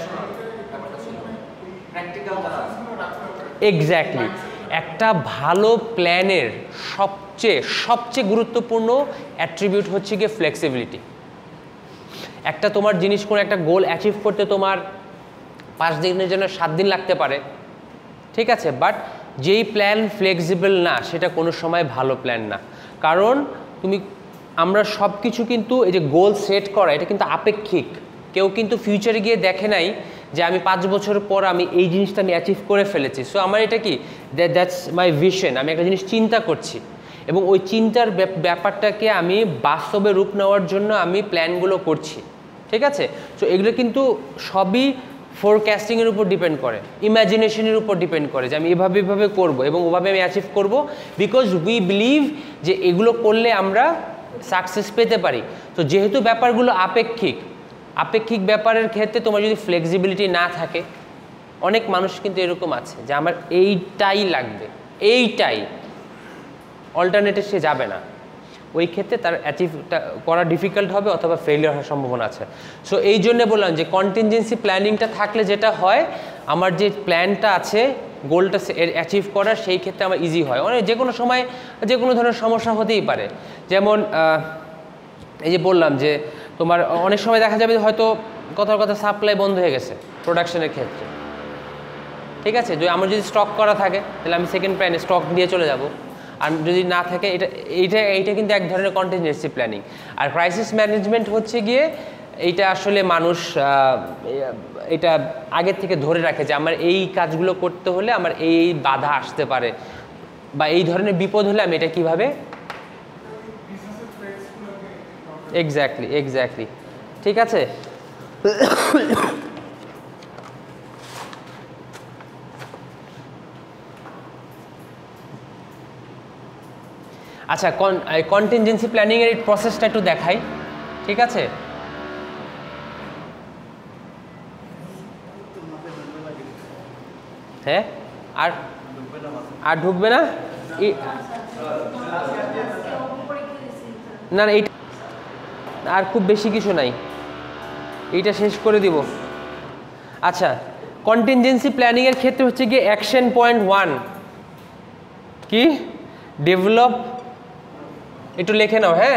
এক্স্যাক্টলি, একটা ভালো প্ল্যানের সবচেয়ে সবচেয়ে গুরুত্বপূর্ণ অ্যাট্রিবিউট হচ্ছে গিয়ে ফ্লেক্সিবিলিটি। একটা তোমার জিনিস, কোনো একটা গোল অ্যাচিভ করতে তোমার পাঁচ দিনের জন্য সাত দিন লাগতে পারে, ঠিক আছে? বাট যেই প্ল্যান ফ্লেক্সিবল না, সেটা কোনো সময় ভালো প্ল্যান না। কারণ তুমি আমরা সব কিছু কিন্তু এই যে গোল সেট করা, এটা কিন্তু আপেক্ষিক। কেউ কিন্তু ফিউচারে গিয়ে দেখে নাই যে আমি পাঁচ বছর পর আমি এই জিনিসটা আমি অ্যাচিভ করে ফেলেছি। সো আমার এটা কি, দ্যাটস মাই ভিশন, আমি একটা জিনিস চিন্তা করছি এবং ওই চিন্তার ব্যাপারটাকে আমি বাস্তবে রূপ নেওয়ার জন্য আমি প্ল্যানগুলো করছি, ঠিক আছে? সো এগুলো কিন্তু সবই ফোরকাস্টিংয়ের উপর ডিপেন্ড করে, ইমাজিনেশনের উপর ডিপেন্ড করে যে আমি এভাবে এভাবে করবো এবং ওভাবে আমি অ্যাচিভ করবো, বিকজ উই বিলিভ যে এগুলো করলে আমরা সাকসেস পেতে পারি। তো যেহেতু ব্যাপারগুলো আপেক্ষিক, আপেক্ষিক ব্যাপারের ক্ষেত্রে তোমার যদি ফ্লেক্সিবিলিটি না থাকে, অনেক মানুষ কিন্তু এরকম আছে যে আমার এইটাই লাগবে, এইটাই, অল্টারনেটিভ সে যাবে না, ওই ক্ষেত্রে তার অ্যাচিভ করা ডিফিকাল্ট হবে অথবা ফেলিয়ার হওয়ার সম্ভাবনা আছে। সো এই জন্যে বললাম যে কন্টিনজেন্সি প্ল্যানিংটা থাকলে যেটা হয়, আমার যে প্ল্যানটা আছে গোলটা অ্যাচিভ করার, সেই ক্ষেত্রে আমার ইজি হয়। অনেক যে কোনো সময় যে কোনো ধরনের সমস্যা হতেই পারে, যেমন এই যে বললাম যে তোমার অনেক সময় দেখা যাবে হয়তো কথার কথা সাপ্লাই বন্ধ হয়ে গেছে প্রোডাকশনের ক্ষেত্রে, ঠিক আছে, যদি আমার যদি স্টক করা থাকে তাহলে আমি সেকেন্ড প্ল্যানে স্টক দিয়ে চলে যাব, আর যদি না থাকে এটা এইটা এইটা কিন্তু এক ধরনের কন্টিনজেন্সি প্ল্যানিং। আর ক্রাইসিস ম্যানেজমেন্ট হচ্ছে গিয়ে এইটা আসলে মানুষ এটা আগের থেকে ধরে রাখে যে আমার এই কাজগুলো করতে হলে আমার এই এই বাধা আসতে পারে, বা এই ধরনের বিপদ হলে আমি এটা কীভাবে, এক্স্যাক্টলি এক্স্যাক্টলি ঠিক আছে। আচ্ছা, কন্টিনজেন্সি প্ল্যানিংয়ের এই প্রসেসটা একটু দেখাই, ঠিক আছে। হ্যাঁ, আর আর ঢুকবে না না, এইটা আর খুব বেশি কিছু নাই, এইটা শেষ করে দিব। আচ্ছা, কন্টিনজেন্সি প্ল্যানিংয়ের ক্ষেত্রে হচ্ছে গিয়ে অ্যাকশন পয়েন্ট ওয়ান কি, ডেভেলপ, একটু লিখে নাও, হ্যাঁ।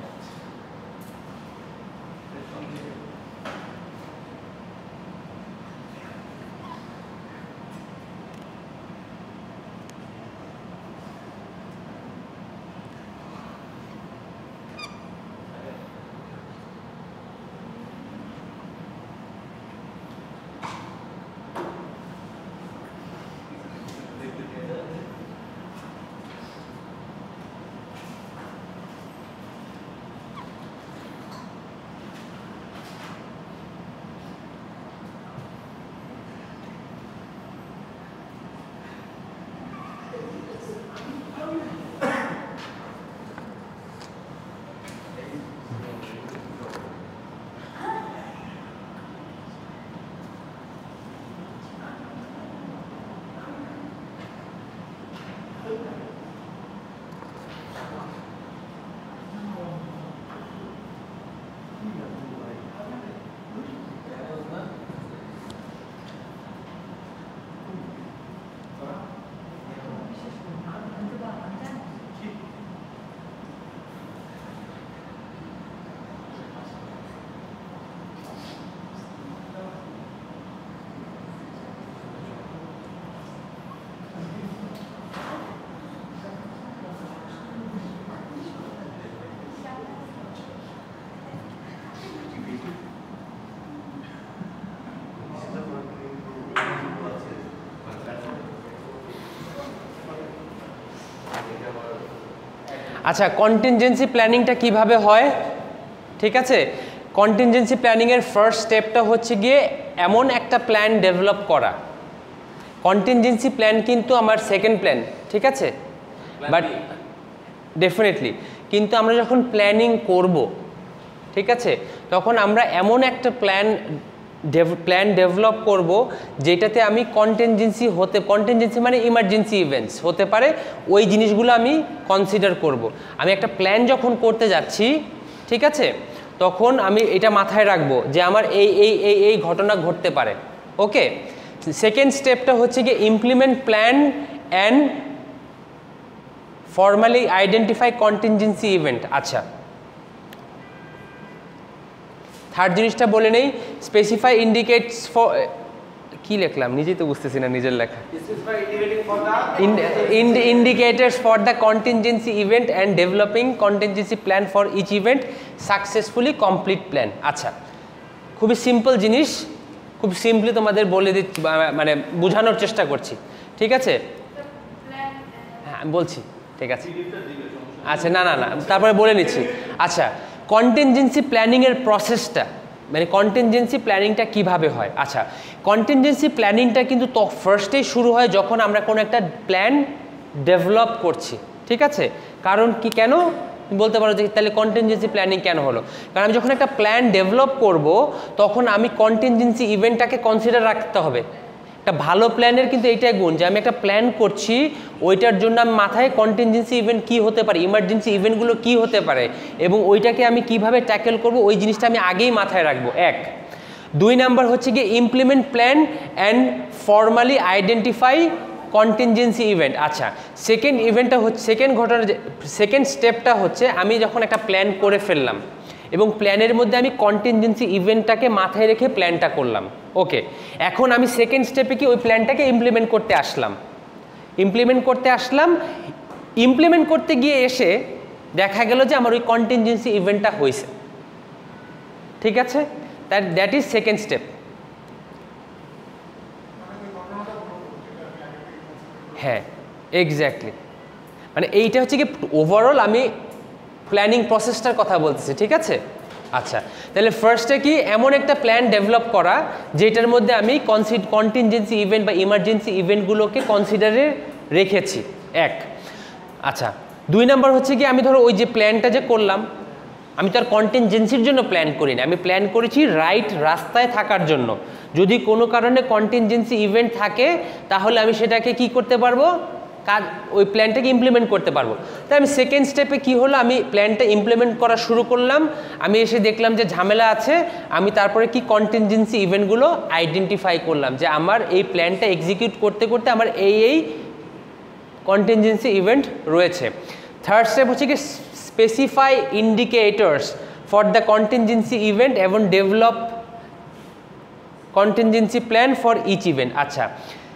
আচ্ছা, কন্টিনজেন্সি প্ল্যানিংটা কিভাবে হয়, ঠিক আছে। কন্টিনজেন্সি প্ল্যানিংয়ের ফার্স্ট স্টেপটা হচ্ছে গিয়ে এমন একটা প্ল্যান ডেভেলপ করা। কন্টিনজেন্সি প্ল্যান কিন্তু আমার সেকেন্ড প্ল্যান, ঠিক আছে, বাট ডেফিনেটলি কিন্তু আমরা যখন প্ল্যানিং করব, ঠিক আছে, তখন আমরা এমন একটা প্ল্যান প্ল্যান ডেভেলপ করব যেটাতে আমি কন্টিনজেন্সি হতে, কন্টিনজেন্সি মানে ইমার্জেন্সি ইভেন্টস হতে পারে, ওই জিনিসগুলো আমি কনসিডার করব। আমি একটা প্ল্যান যখন করতে যাচ্ছি, ঠিক আছে, তখন আমি এটা মাথায় রাখবো যে আমার এই এই এই এই ঘটনা ঘটতে পারে। ওকে, সেকেন্ড স্টেপটা হচ্ছে গিয়ে implement plan and formally identify contingency event. আচ্ছা, থার্ড জিনিসটা বলে নেই, স্পেসিফাই ইন্ডিকেটস ফর, কি লিখলাম নিজেই তো বুঝতেছি না নিজের লেখা, indicators for the contingency event and developing contingency plan for each event successfully complete plan. আচ্ছা, খুবই সিম্পল জিনিস, খুব সিম্পলি তোমাদের বলে দিচ্ছি, মানে বোঝানোর চেষ্টা করছি, ঠিক আছে। হ্যাঁ বলছি, ঠিক আছে। আচ্ছা, না না না তারপরে বলে নিচ্ছি। আচ্ছা, কন্টিনজেন্সি প্ল্যানিংয়ের প্রসেসটা, মানে কন্টিনজেন্সি প্ল্যানিংটা কিভাবে হয়। আচ্ছা, কন্টিনজেন্সি প্ল্যানিংটা কিন্তু তো ফার্স্টেই শুরু হয় যখন আমরা কোনো একটা প্ল্যান ডেভেলপ করছি, ঠিক আছে। কারণ কি, কেন বলতে পারো যে তাহলে কন্টিনজেন্সি প্ল্যানিং কেন হলো, কারণ আমি যখন একটা প্ল্যান ডেভেলপ করব তখন আমি কন্টিনজেন্সি ইভেন্টটাকে কনসিডার রাখতে হবে। একটা ভালো প্ল্যানের কিন্তু এইটাই গুণ যে আমি একটা প্ল্যান করছি, ওইটার জন্য আমি মাথায় কন্টিনজেন্সি ইভেন্ট কী হতে পারে, ইমার্জেন্সি ইভেন্টগুলো কী হতে পারে এবং ওইটাকে আমি কিভাবে ট্যাকেল করব ওই জিনিসটা আমি আগেই মাথায় রাখবো। এক দুই নাম্বার হচ্ছে গিয়ে implement plan and formally identify contingency event. আচ্ছা, সেকেন্ড ইভেন্টটা হচ্ছে সেকেন্ড ঘটনা সেকেন্ড স্টেপটা হচ্ছে আমি যখন একটা প্ল্যান করে ফেললাম এবং প্ল্যানের মধ্যে আমি কন্টিনজেন্সি ইভেন্টটাকে মাথায় রেখে প্ল্যানটা করলাম, ওকে, এখন আমি সেকেন্ড স্টেপে কি ওই প্ল্যানটাকে ইমপ্লিমেন্ট করতে আসলাম ইমপ্লিমেন্ট করতে আসলাম ইমপ্লিমেন্ট করতে গিয়ে এসে দেখা গেল যে আমার ওই কন্টিনজেন্সি ইভেন্টটা হয়েছে, ঠিক আছে, that that is second step. হ্যাঁ এক্স্যাক্টলি, মানে এইটা হচ্ছে কি ওভারঅল আমি প্ল্যানিং প্রসেসটার কথা বলতেছি, ঠিক আছে। আচ্ছা, তাহলে ফার্স্টে কি এমন একটা প্ল্যান ডেভেলপ করা যেটার মধ্যে আমি কনসিড কন্টিনজেন্সি ইভেন্ট বা ইমার্জেন্সি ইভেন্টগুলোকে কনসিডারে রেখেছি, এক। আচ্ছা, দুই নাম্বার হচ্ছে কি আমি ধরো ওই যে প্ল্যানটা যে করলাম আমি তো আর কন্টিনজেন্সির জন্য প্ল্যান করিনি, আমি প্ল্যান করেছি রাইট রাস্তায় থাকার জন্য। যদি কোনো কারণে কন্টিনজেন্সি ইভেন্ট থাকে তাহলে আমি সেটাকে কি করতে পারবো, কাজ ওই প্ল্যানটাকে ইমপ্লিমেন্ট করতে পারবো। তাই আমি সেকেন্ড স্টেপে কি হলো, আমি প্ল্যানটা ইমপ্লিমেন্ট করা শুরু করলাম, আমি এসে দেখলাম যে ঝামেলা আছে, আমি তারপরে কি কন্টিনজেন্সি ইভেন্টগুলো আইডেন্টিফাই করলাম যে আমার এই প্ল্যানটা এক্সিকিউট করতে করতে আমার এই এই কন্টিনজেন্সি ইভেন্ট রয়েছে। থার্ড স্টেপ হচ্ছে কি specify indicators for the contingency event এবং develop contingency plan for each event. আচ্ছা,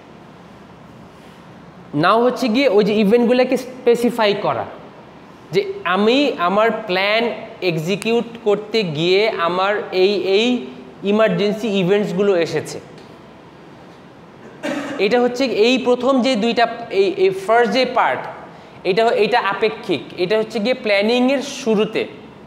নাও হচ্ছে গিয়ে ওই যে ইভেন্টগুলোকে স্পেসিফাই করা যে আমি আমার প্ল্যান এক্সিকিউট করতে গিয়ে আমার এই এই ইমার্জেন্সি ইভেন্টসগুলো এসেছে। এটা হচ্ছে এই প্রথম যে দুইটা এই এই ফার্স্ট যে পার্ট এটা এটা আপেক্ষিক, এটা হচ্ছে গিয়ে প্ল্যানিংয়ের শুরুতে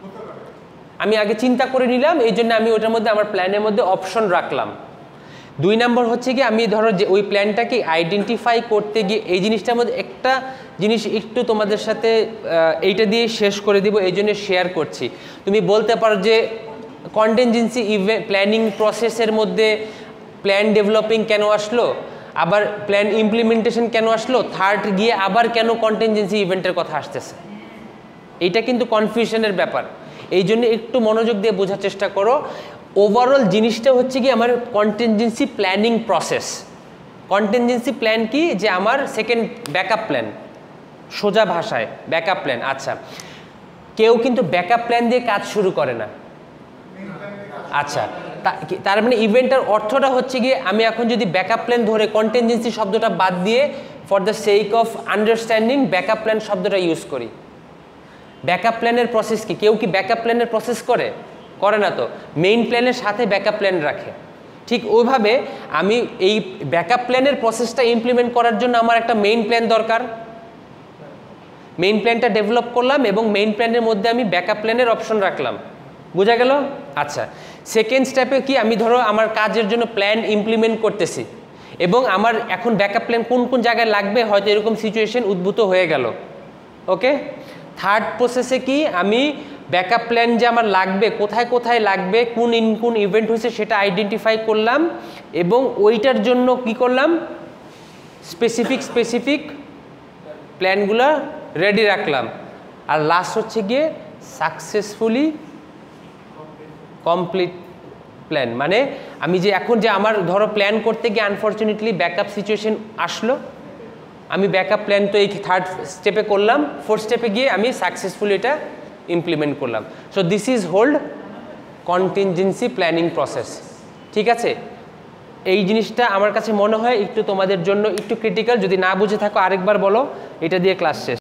আমি আগে চিন্তা করে নিলাম, এই জন্য আমি ওটার মধ্যে আমার প্ল্যানের মধ্যে অপশন রাখলাম। দুই নম্বর হচ্ছে কি আমি ধরো যে ওই প্ল্যানটাকে আইডেন্টিফাই করতে গিয়ে এই জিনিসটার মধ্যে একটা জিনিস একটু তোমাদের সাথে এইটা দিয়ে শেষ করে দিব, এই জন্য শেয়ার করছি। তুমি বলতে পারো যে কন্টিনজেন্সি ইভেন্ট প্ল্যানিং প্রসেসের মধ্যে প্ল্যান ডেভেলপিং কেন আসলো, আবার প্ল্যান ইমপ্লিমেন্টেশন কেন আসলো, থার্ড গিয়ে আবার কেন কন্টিনজেন্সি ইভেন্টের কথা আসতেছে। এইটা কিন্তু কনফিউশনের ব্যাপার, এই জন্য একটু মনোযোগ দিয়ে বোঝার চেষ্টা করো। ওভারঅল জিনিসটা হচ্ছে কি আমার contingency planning process. Contingency plan কি, যে আমার সেকেন্ড ব্যাকআপ প্ল্যান, সোজা ভাষায় ব্যাকআপ প্ল্যান। আচ্ছা, কেউ কিন্তু ব্যাকআপ প্ল্যান দিয়ে কাজ শুরু করে না। আচ্ছা, তার মানে ইভেন্টের অর্থটা হচ্ছে গিয়ে আমি এখন যদি ব্যাকআপ প্ল্যান ধরে কন্টিনজেন্সি শব্দটা বাদ দিয়ে for the sake of understanding backup plan শব্দটা ইউজ করি। ব্যাকআপ প্ল্যানের প্রসেস কি, কেউ কি ব্যাকআপ প্ল্যানের প্রসেস করে করে না তো, মেইন প্ল্যানের সাথে ব্যাকআপ প্ল্যান রাখে। ঠিক ওইভাবে আমি এই ব্যাকআপ প্ল্যানের প্রসেসটা ইমপ্লিমেন্ট করার জন্য আমার একটা মেইন প্ল্যান দরকার। মেইন প্ল্যানটা ডেভেলপ করলাম এবং মেইন প্ল্যানের মধ্যে আমি ব্যাকআপ প্ল্যানের অপশন রাখলাম, বোঝা গেল? আচ্ছা, সেকেন্ড স্টেপে কি আমি ধরো আমার কাজের জন্য প্ল্যান ইমপ্লিমেন্ট করতেছি এবং আমার এখন ব্যাকআপ প্ল্যান কোন কোন জায়গায় লাগবে, হয়তো এরকম সিচুয়েশন উদ্ভূত হয়ে গেল, ওকে। থার্ড প্রসেসে কি আমি ব্যাকআপ প্ল্যান যে আমার লাগবে, কোথায় কোথায় লাগবে, কোন ইন কোন ইভেন্ট হয়েছে সেটা আইডেন্টিফাই করলাম এবং ওইটার জন্য কি করলাম, স্পেসিফিক স্পেসিফিক প্ল্যানগুলো রেডি রাখলাম। আর লাস্ট হচ্ছে গিয়ে সাকসেসফুলি কমপ্লিট প্ল্যান, মানে আমি যে এখন যে আমার ধরো প্ল্যান করতে গিয়ে আনফর্চুনেটলি ব্যাকআপ সিচুয়েশন আসলো, আমি ব্যাকআপ প্ল্যান তো এই থার্ড স্টেপে করলাম, ফোর্থ স্টেপে গিয়ে আমি সাকসেসফুলি এটা ইমপ্লিমেন্ট করলাম। So this is whole contingency planning process, ঠিক আছে। এই জিনিসটা আমার কাছে মনে হয় একটু তোমাদের জন্য একটু ক্রিটিক্যাল, যদি না বুঝে থাকো আরেকবার বলো, এটা দিয়ে ক্লাস শেষ।